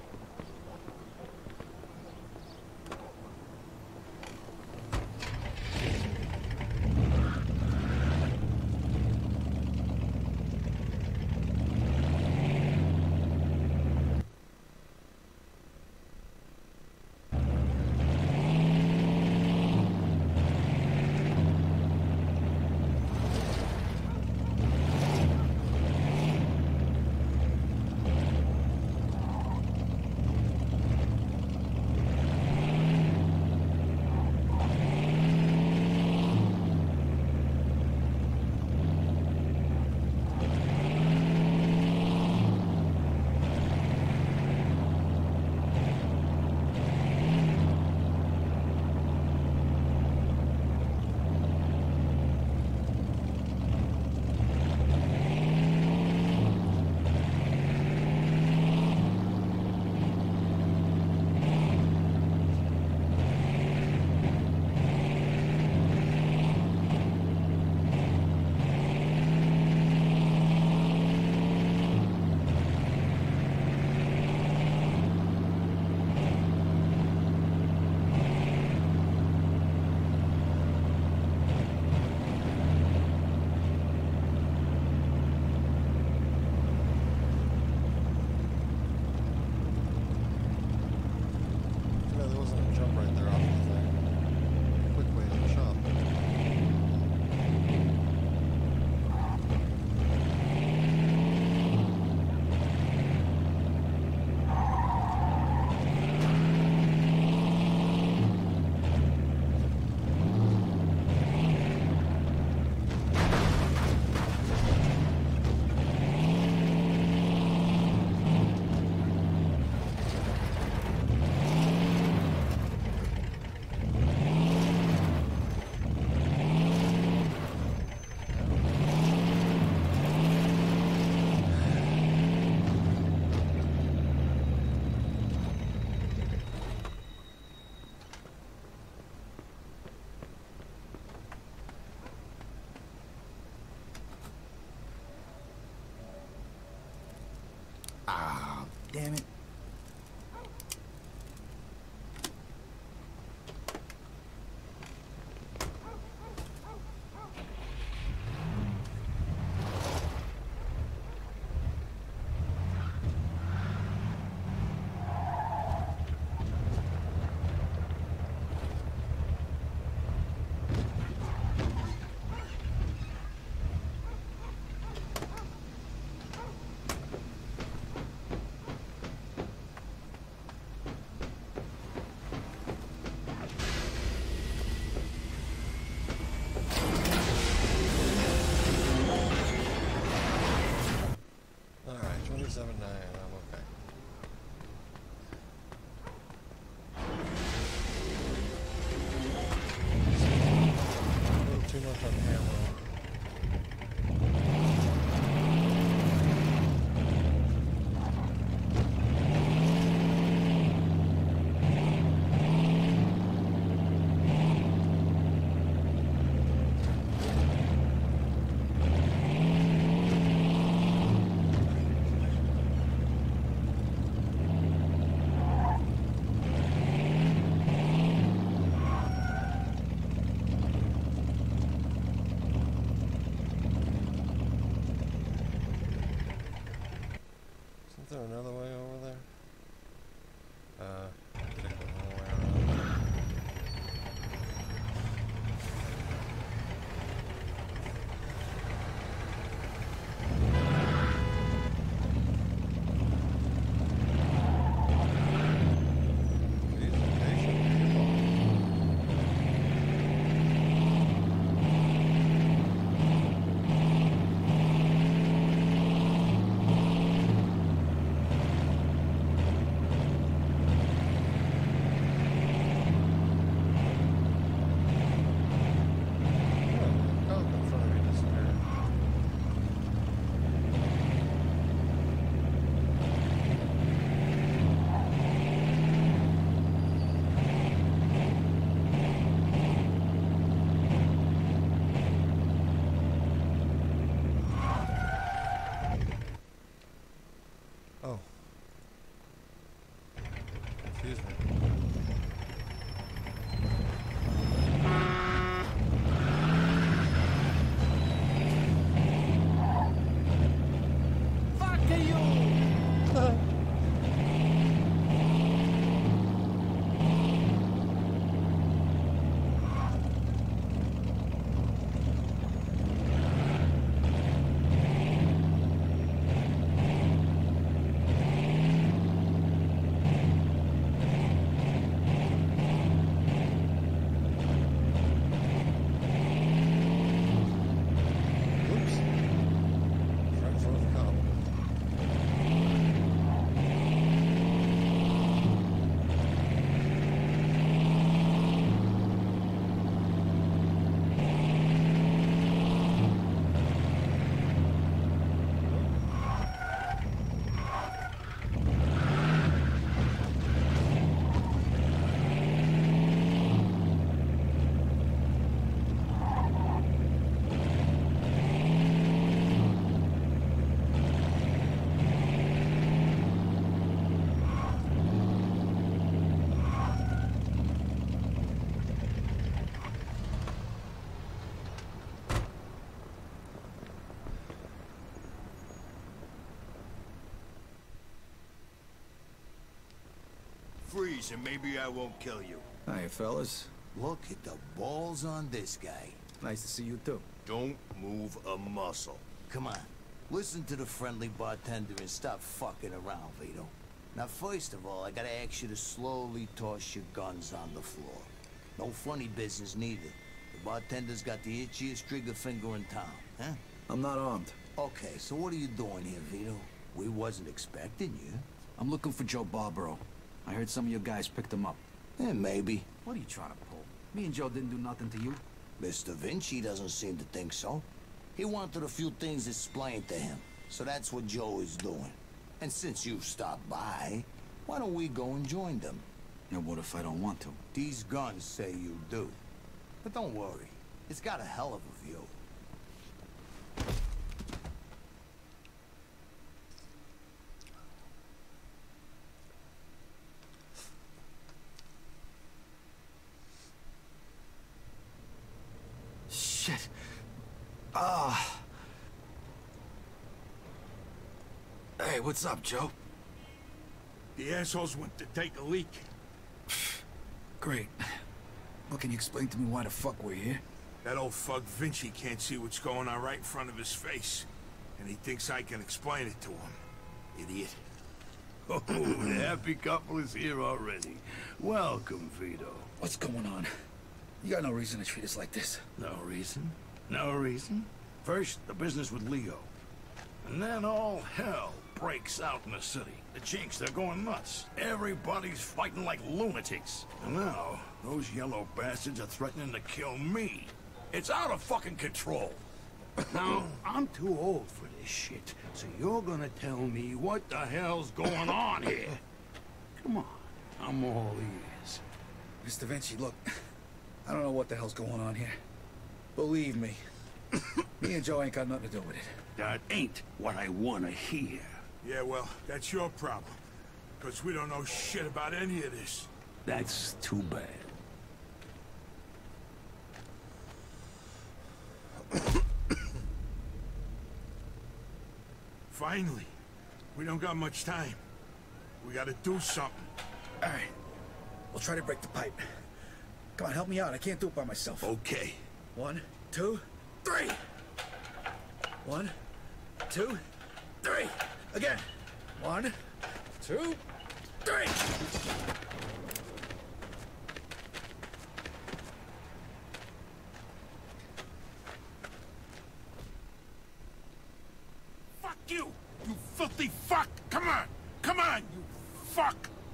[SPEAKER 7] Damn it.
[SPEAKER 6] twenty-seven nine, I'm okay. A little too much on the ammo. Isn't there another way over there? Uh, take the whole way around.
[SPEAKER 11] reason, maybe I won't kill you.
[SPEAKER 1] Hey, fellas.
[SPEAKER 11] Look at the balls on this guy.
[SPEAKER 1] Nice to see you, too.
[SPEAKER 11] Don't move a muscle. Come on. Listen to the friendly bartender and stop fucking around, Vito. Now, first of all, I gotta ask you to slowly toss your guns on the floor. No funny business, neither. The bartender's got the itchiest trigger finger in town, huh?
[SPEAKER 1] I'm not armed.
[SPEAKER 11] Okay, so what are you doing here, Vito? We wasn't expecting you.
[SPEAKER 1] I'm looking for Joe Barbaro. I heard some of your guys picked him up.
[SPEAKER 11] Eh, maybe.
[SPEAKER 1] What are you trying to pull? Me and Joe didn't do nothing to you.
[SPEAKER 11] Mister Vinci doesn't seem to think so. He wanted a few things explained to him, so that's what Joe is doing. And since you stopped by, why don't we go and join them?
[SPEAKER 1] And what if I don't want to?
[SPEAKER 11] These guns say you do. But don't worry, it's got a hell of a view.
[SPEAKER 1] Shit. Ah. Hey, what's up, Joe?
[SPEAKER 2] The assholes went to take a leak.
[SPEAKER 1] Great. Well, can you explain to me why the fuck we're here?
[SPEAKER 2] That old fuck Vinci can't see what's going on right in front of his face. And he thinks I can explain it to him. Idiot.
[SPEAKER 12] Oh, the happy couple is here already. Welcome, Vito.
[SPEAKER 1] What's going on? You got no reason to treat us like this.
[SPEAKER 12] No reason? No reason? First, the business with Leo. And then all hell breaks out in the city. The Chinks, they're going nuts. Everybody's fighting like lunatics. And now, those yellow bastards are threatening to kill me. It's out of fucking control. Now, I'm too old for this shit, so you're gonna tell me what the hell's going on here. Come on, I'm all ears.
[SPEAKER 7] Mister Vinci, look, I don't know what the hell's going on here. Believe me, me and Joe ain't got nothing to do with it.
[SPEAKER 12] That ain't what I wanna hear.
[SPEAKER 2] Yeah, well, that's your problem. Because we don't know shit about any of this.
[SPEAKER 12] That's too bad.
[SPEAKER 2] Finally. We don't got much time. We gotta do something.
[SPEAKER 7] All right. We'll try to break the pipe. Come on, help me out. I can't do it by myself.
[SPEAKER 2] Okay.
[SPEAKER 7] One, two, three. One, two, three. Again. One, two, three.
[SPEAKER 2] Fuck you! You filthy fuck! Come on! Come on, you fuck!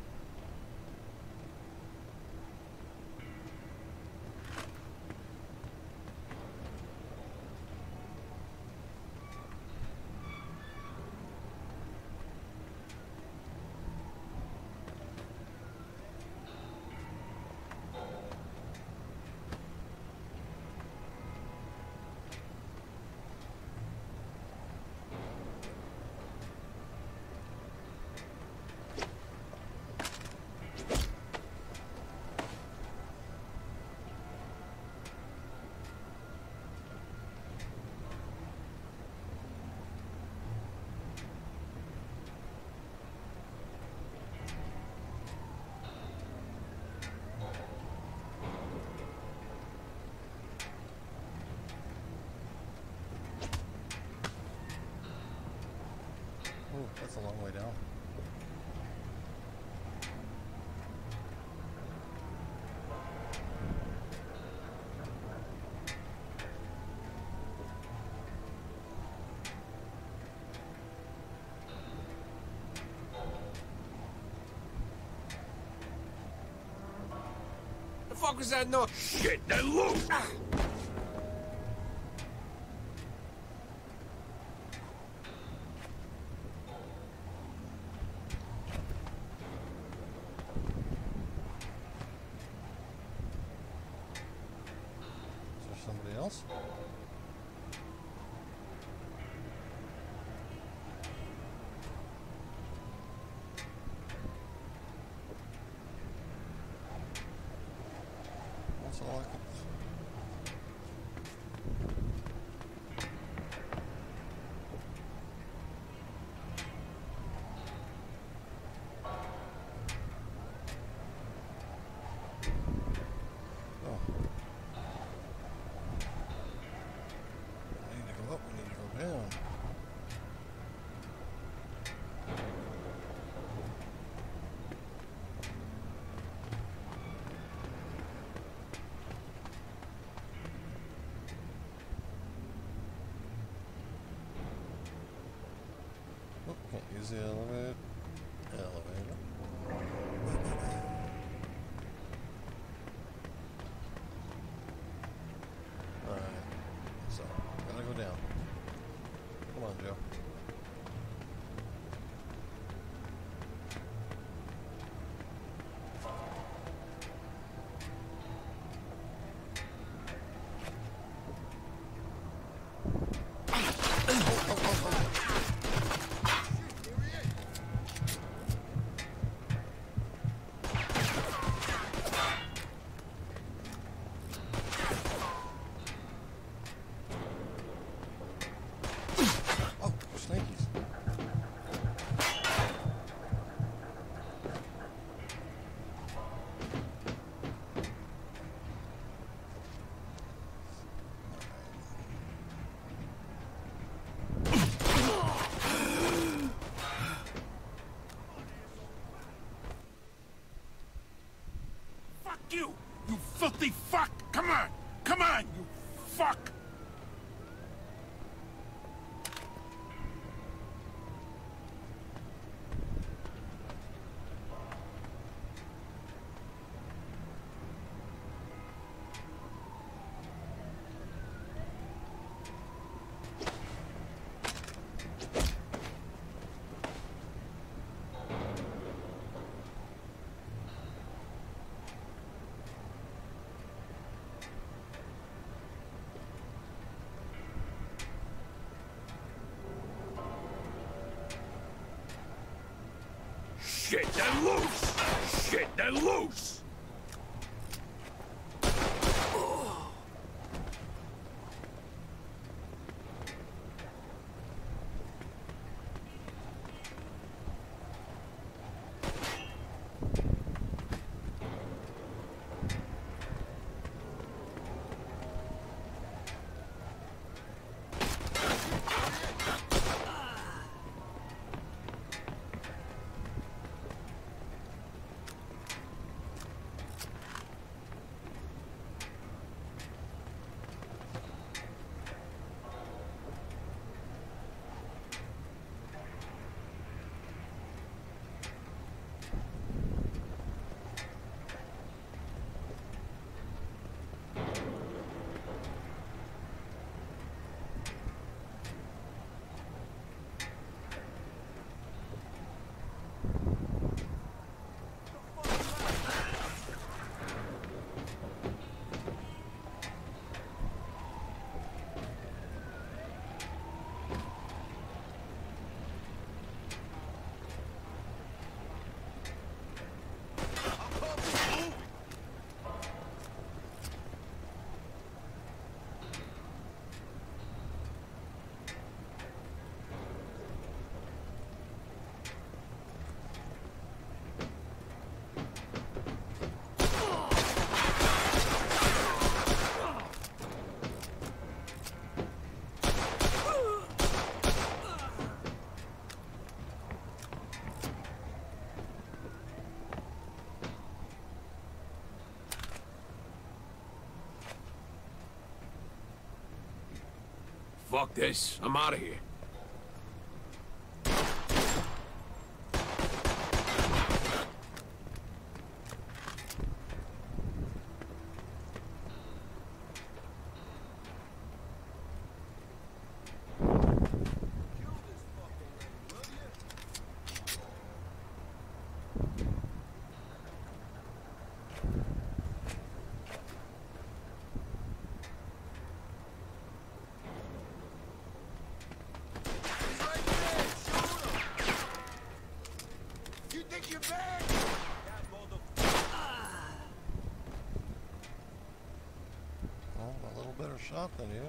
[SPEAKER 6] Oh, that's a long way down.
[SPEAKER 3] The fuck was that noise?
[SPEAKER 12] Shit, they're loose!
[SPEAKER 3] Ah.
[SPEAKER 6] Is there somebody else? That's all I can... Use the elevator. Elevator. Alright. So, gotta go down. Come on, Joe.
[SPEAKER 12] You! You filthy fuck! Come on! Come on, you fuck! Shit, they're loose! Shit, they're loose!
[SPEAKER 13] Fuck this. I'm out of here.
[SPEAKER 6] Better shot than you.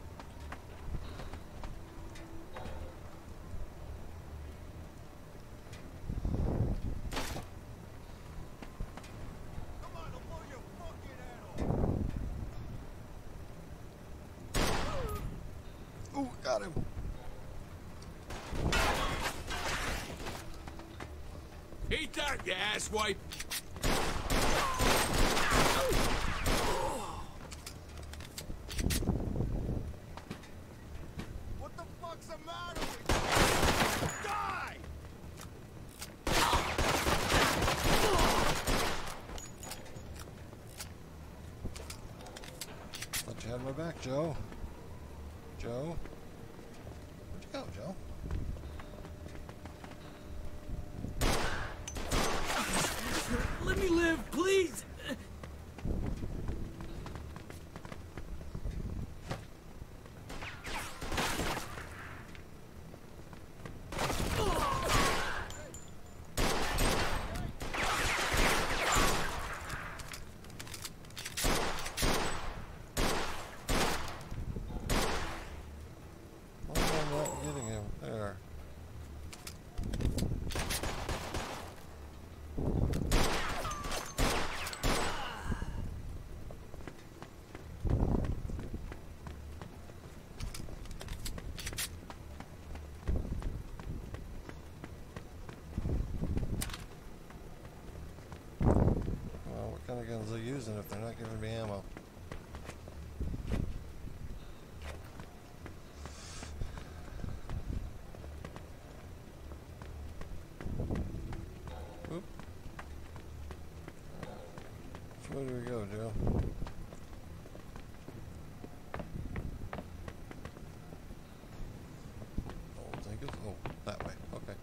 [SPEAKER 5] Come on, I'll blow your fucking head off.
[SPEAKER 6] Ooh, got him.
[SPEAKER 13] Eat that, you asswipe.
[SPEAKER 5] What the fuck's the matter with you? Die!
[SPEAKER 6] Joe? Joe? Where'd you go, Joe?
[SPEAKER 14] Let me live, please!
[SPEAKER 6] What kind of guns are they using if they're not giving me ammo? Oop. So where do we go, Joe? Oh, think it's, oh, that way. Okay.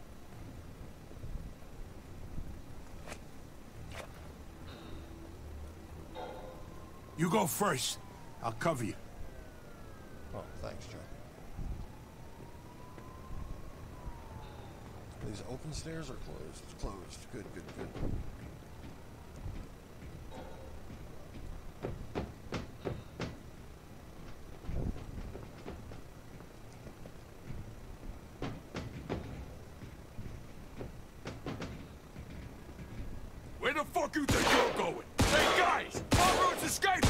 [SPEAKER 2] You go first. I'll cover you.
[SPEAKER 6] Oh, thanks, Joe. Are these open stairs or closed? Closed. Good, good, good.
[SPEAKER 13] Where the fuck you think you're going? Hey, guys! Our road's escaped!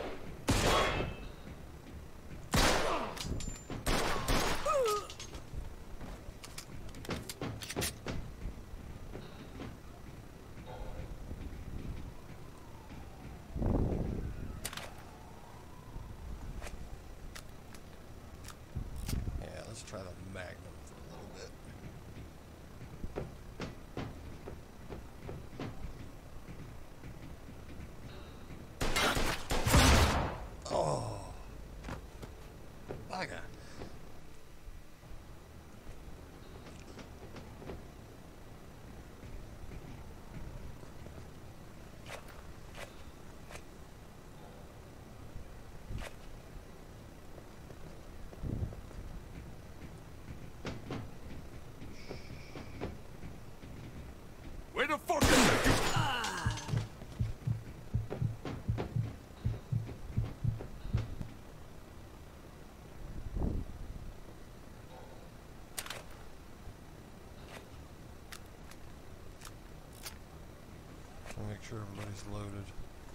[SPEAKER 6] Yeah, let's try the Magnum for a little bit. Oh, bugger.
[SPEAKER 13] Where the fuck is it?
[SPEAKER 6] I'll make sure everybody's loaded.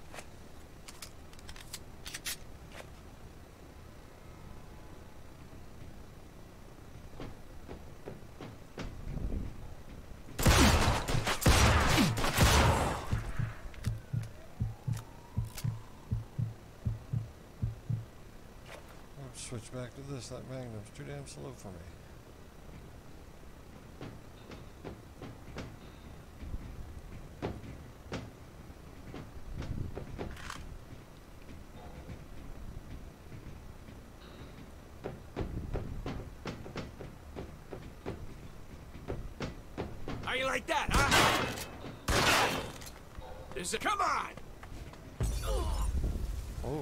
[SPEAKER 6] Switch back to this. That Magnum's too damn slow for me.
[SPEAKER 13] How you like that, huh? This is, come on!
[SPEAKER 6] Oh.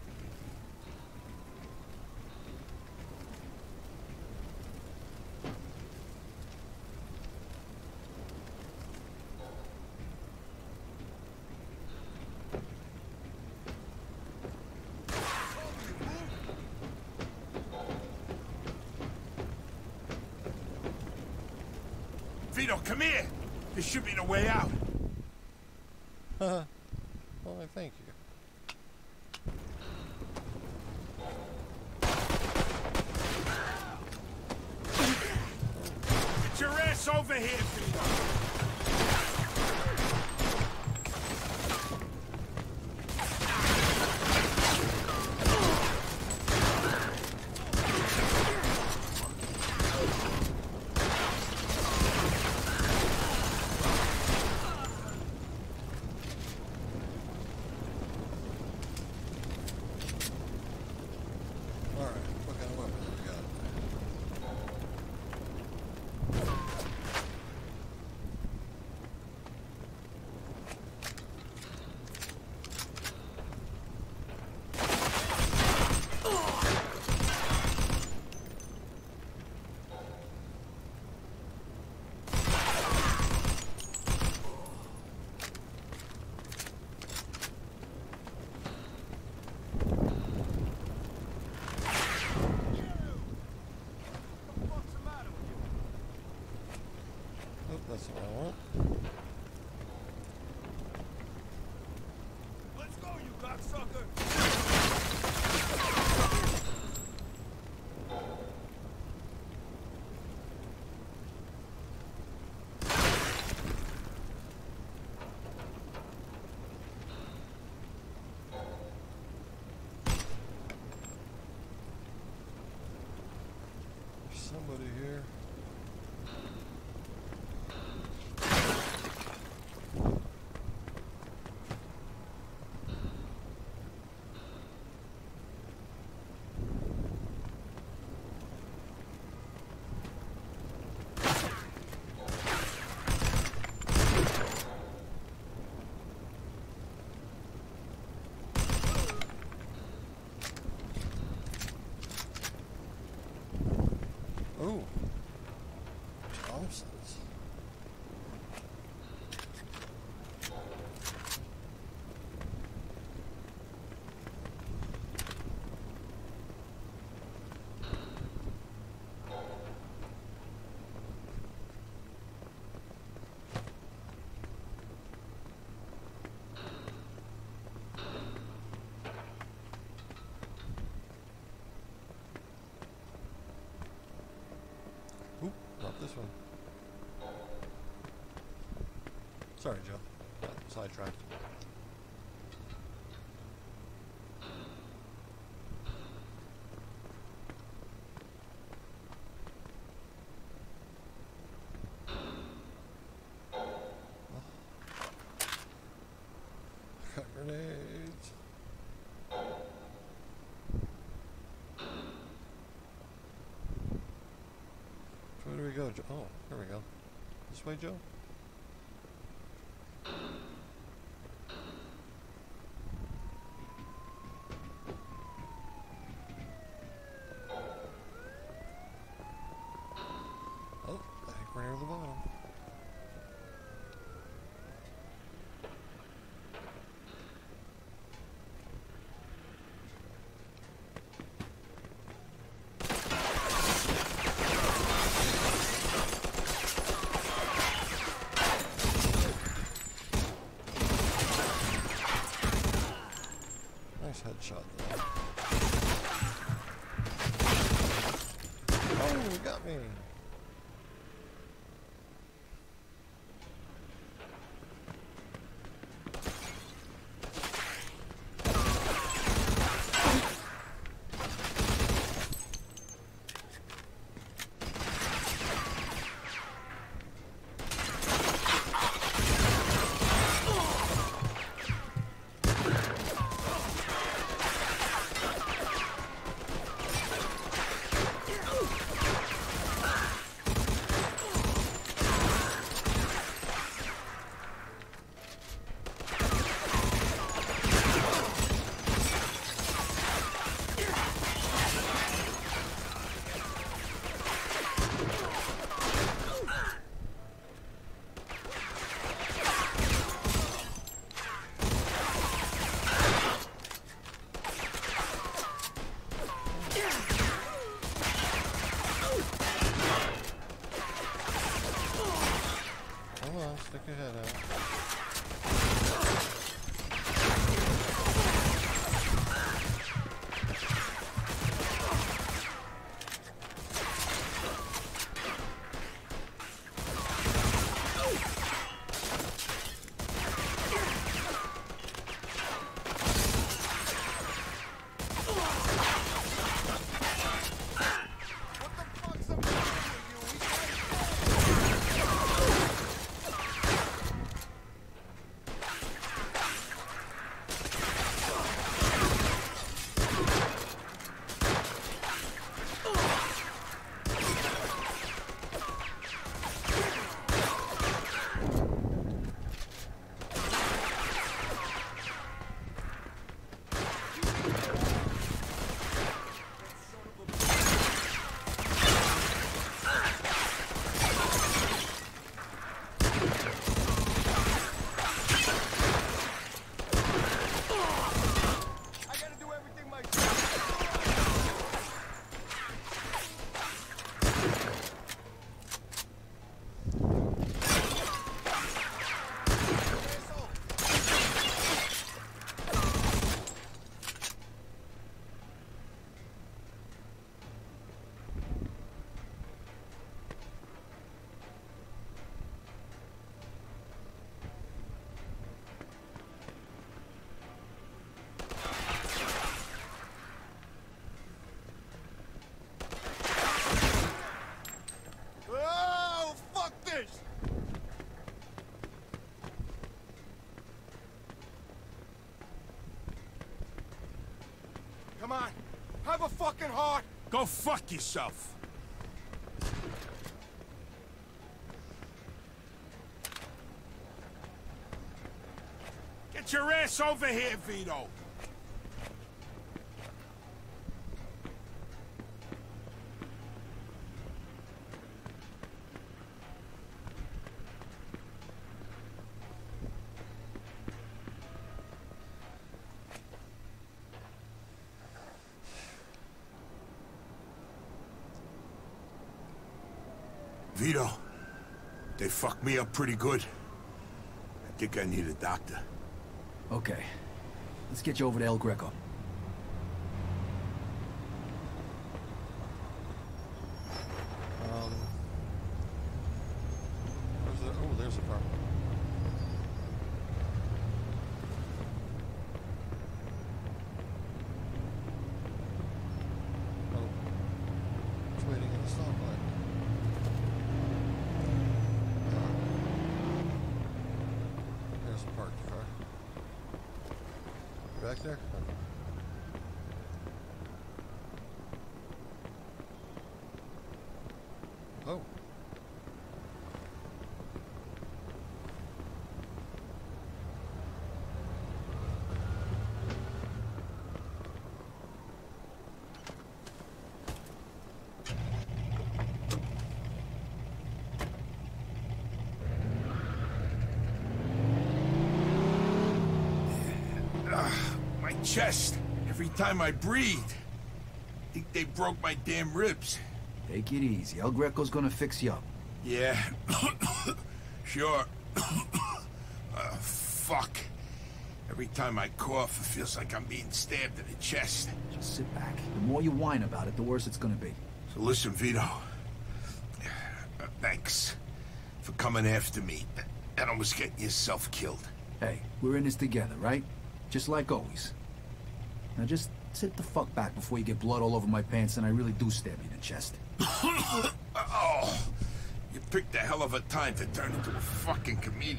[SPEAKER 2] Vito, come here. This should be the way out.
[SPEAKER 6] Haha. Well, I thank you.
[SPEAKER 2] Get your ass over here, Vito.
[SPEAKER 6] That's what I want.
[SPEAKER 13] Let's go, you cocksucker!
[SPEAKER 6] There's somebody here. Ooh. Thompson's. Oop, not this one. Sorry, Joe. Got sidetracked. Got grenades. Where do we go, Joe? Oh, here we go. This way, Joe? Oh, I think we're near the bottom. Nice headshot there. Oh, you got me. Come on, stick your head out.
[SPEAKER 2] Go fuck yourself. Get your ass over here, Vito. Vito, they fucked me up pretty good. I think I need a doctor.
[SPEAKER 1] Okay. Let's get you over to El Greco.
[SPEAKER 6] Um... Where's the... Oh, there's a car. Oh. It's waiting in the stoplight. There's a parked car. Back there? Oh.
[SPEAKER 2] My chest. Every time I breathe. I think they broke my damn ribs.
[SPEAKER 1] Take it easy. El Greco's gonna fix you up.
[SPEAKER 2] Yeah. Sure. uh, fuck. Every time I cough, it feels like I'm being stabbed in the chest.
[SPEAKER 1] Just sit back. The more you whine about it, the worse it's gonna be.
[SPEAKER 2] So listen, Vito. Uh, thanks for coming after me and almost getting yourself killed.
[SPEAKER 1] Hey, we're in this together, right? Just like always. Now just sit the fuck back before you get blood all over my pants and I really do stab you in the chest.
[SPEAKER 2] Oh, you picked a hell of a time to turn into a fucking comedian.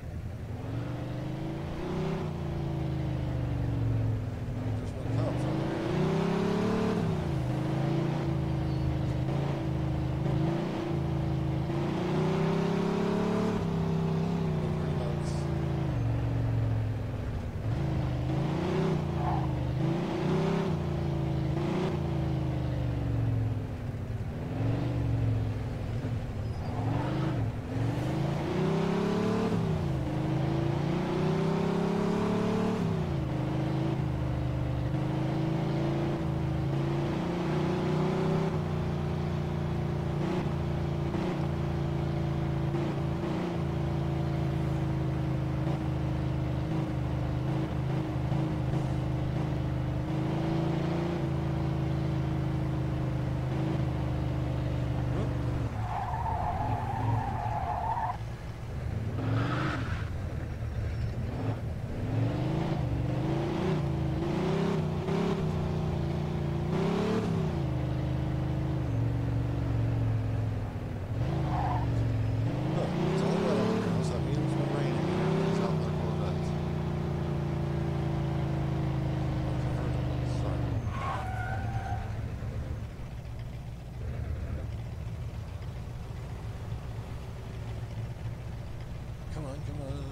[SPEAKER 6] Come on, come on.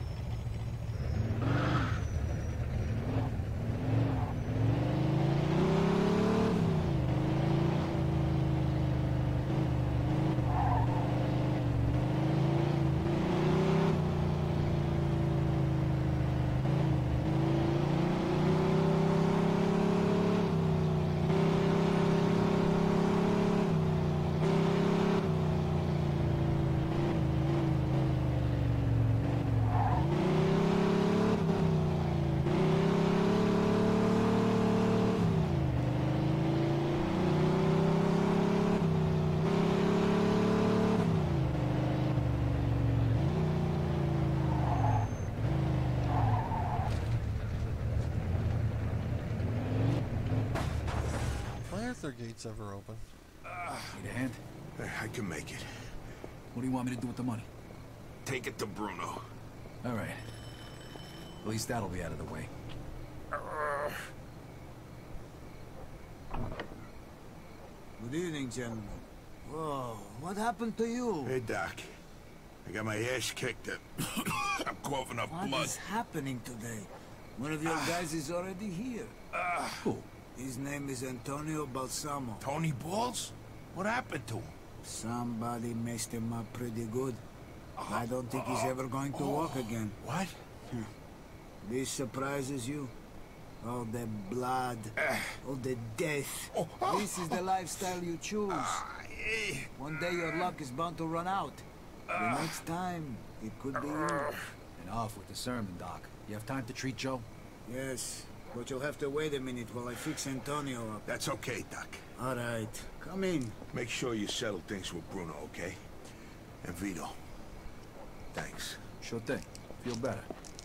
[SPEAKER 6] Their gates ever open?
[SPEAKER 2] Uh,
[SPEAKER 1] Need a hand?
[SPEAKER 2] I can make it.
[SPEAKER 1] What do you want me to do with the money?
[SPEAKER 2] Take it to Bruno.
[SPEAKER 1] All right. At least that'll be out of the way.
[SPEAKER 2] Uh,
[SPEAKER 15] Good evening, gentlemen. Whoa, what happened to you?
[SPEAKER 2] Hey, Doc. I got my ass kicked. At I'm coughing up
[SPEAKER 15] What
[SPEAKER 2] blood.
[SPEAKER 15] is happening today? One of your guys is already here.
[SPEAKER 2] Uh, Who?
[SPEAKER 15] His name is Antonio Balsamo.
[SPEAKER 2] Tony Balls? What happened to him?
[SPEAKER 15] Somebody messed him up pretty good. I don't think he's ever going to walk again.
[SPEAKER 2] What?
[SPEAKER 15] This surprises you? All the blood, all the death. This is the lifestyle you choose. One day your luck is bound to run out. The next time, it could be you.
[SPEAKER 1] And off with the sermon, Doc. You have time to treat Joe?
[SPEAKER 15] Yes, but you'll have to wait a minute while I fix Antonio up.
[SPEAKER 2] That's okay, Doc.
[SPEAKER 15] All right, come in.
[SPEAKER 2] Make sure you settle things with Bruno, okay? And Vito. Thanks.
[SPEAKER 1] Sure thing. Feel better.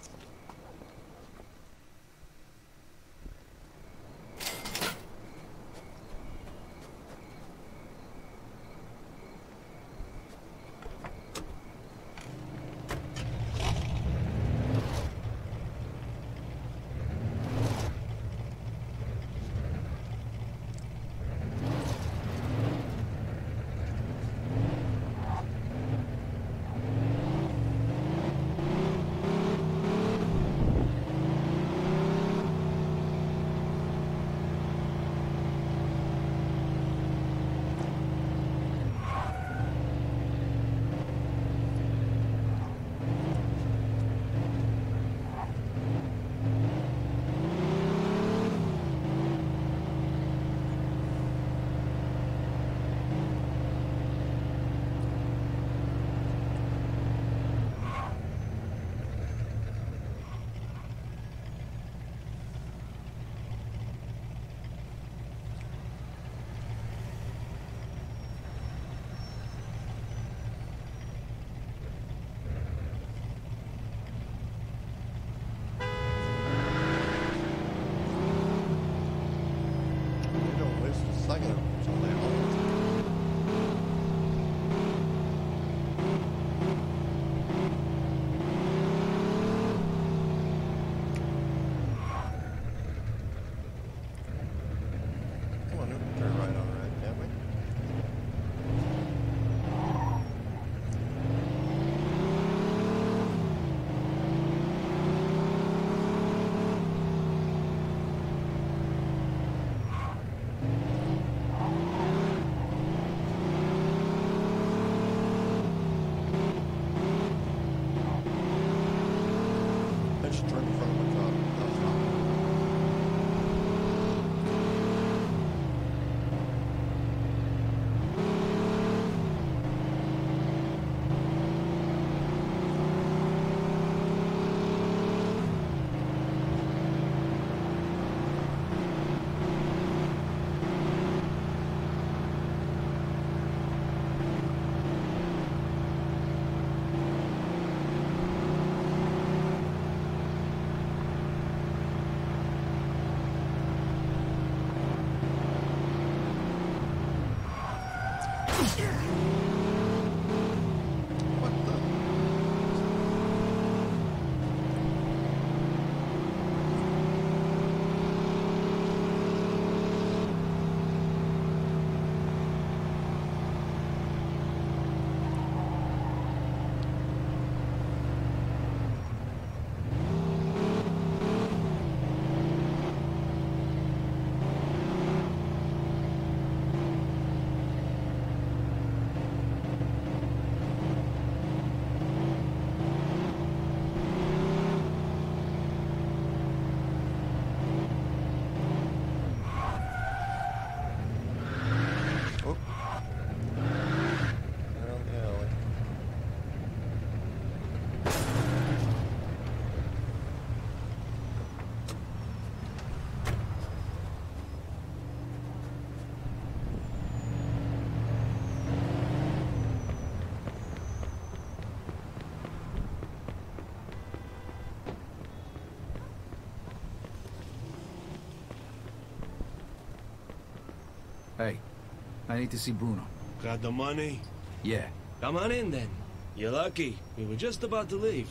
[SPEAKER 1] Hey, I need to see Bruno.
[SPEAKER 16] Got the money?
[SPEAKER 1] Yeah.
[SPEAKER 16] Come on in, then. You're lucky. We were just about to leave.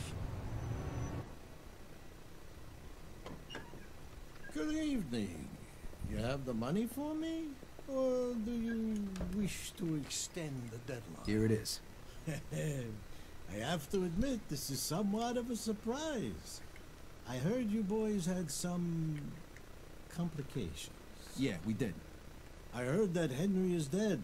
[SPEAKER 17] Good evening. You have the money for me? Or do you wish to extend the deadline?
[SPEAKER 1] Here it is.
[SPEAKER 17] I have to admit, this is somewhat of a surprise. I heard you boys had some complications.
[SPEAKER 1] Yeah, we did.
[SPEAKER 17] I heard that Henry is dead.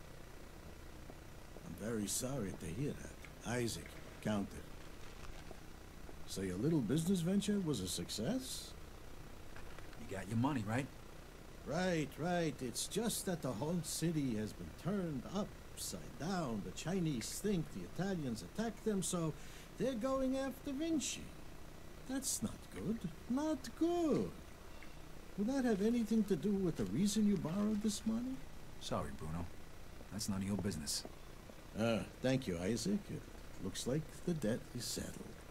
[SPEAKER 17] I'm very sorry to hear that. Isaac, count it. So your little business venture was a success?
[SPEAKER 1] You got your money, right?
[SPEAKER 17] Right, right. It's just that the whole city has been turned upside down. The Chinese think the Italians attacked them, so they're going after Vinci. That's not good. Not good. Will that have anything to do with the reason you borrowed this money?
[SPEAKER 1] Sorry, Bruno. That's none of your business.
[SPEAKER 17] Ah, thank you, Isaac. It looks like the debt is settled.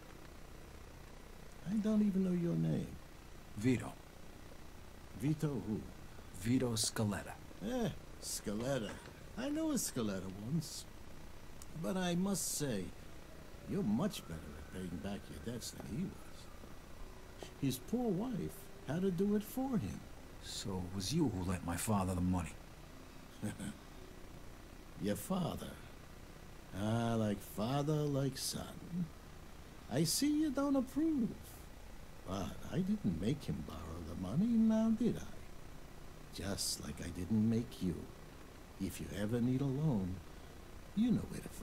[SPEAKER 17] I don't even know your name.
[SPEAKER 1] Vito.
[SPEAKER 17] Vito who?
[SPEAKER 1] Vito Scaletta.
[SPEAKER 17] Eh, Scaletta. I knew a Scaletta once. But I must say, you're much better at paying back your debts than he was. His poor wife had to do it for him.
[SPEAKER 1] So it was you who lent my father the money?
[SPEAKER 17] Your father. Ah, like father, like son. I see you don't approve. But I didn't make him borrow the money, now did I? Just like I didn't make you. If you ever need a loan, you know where to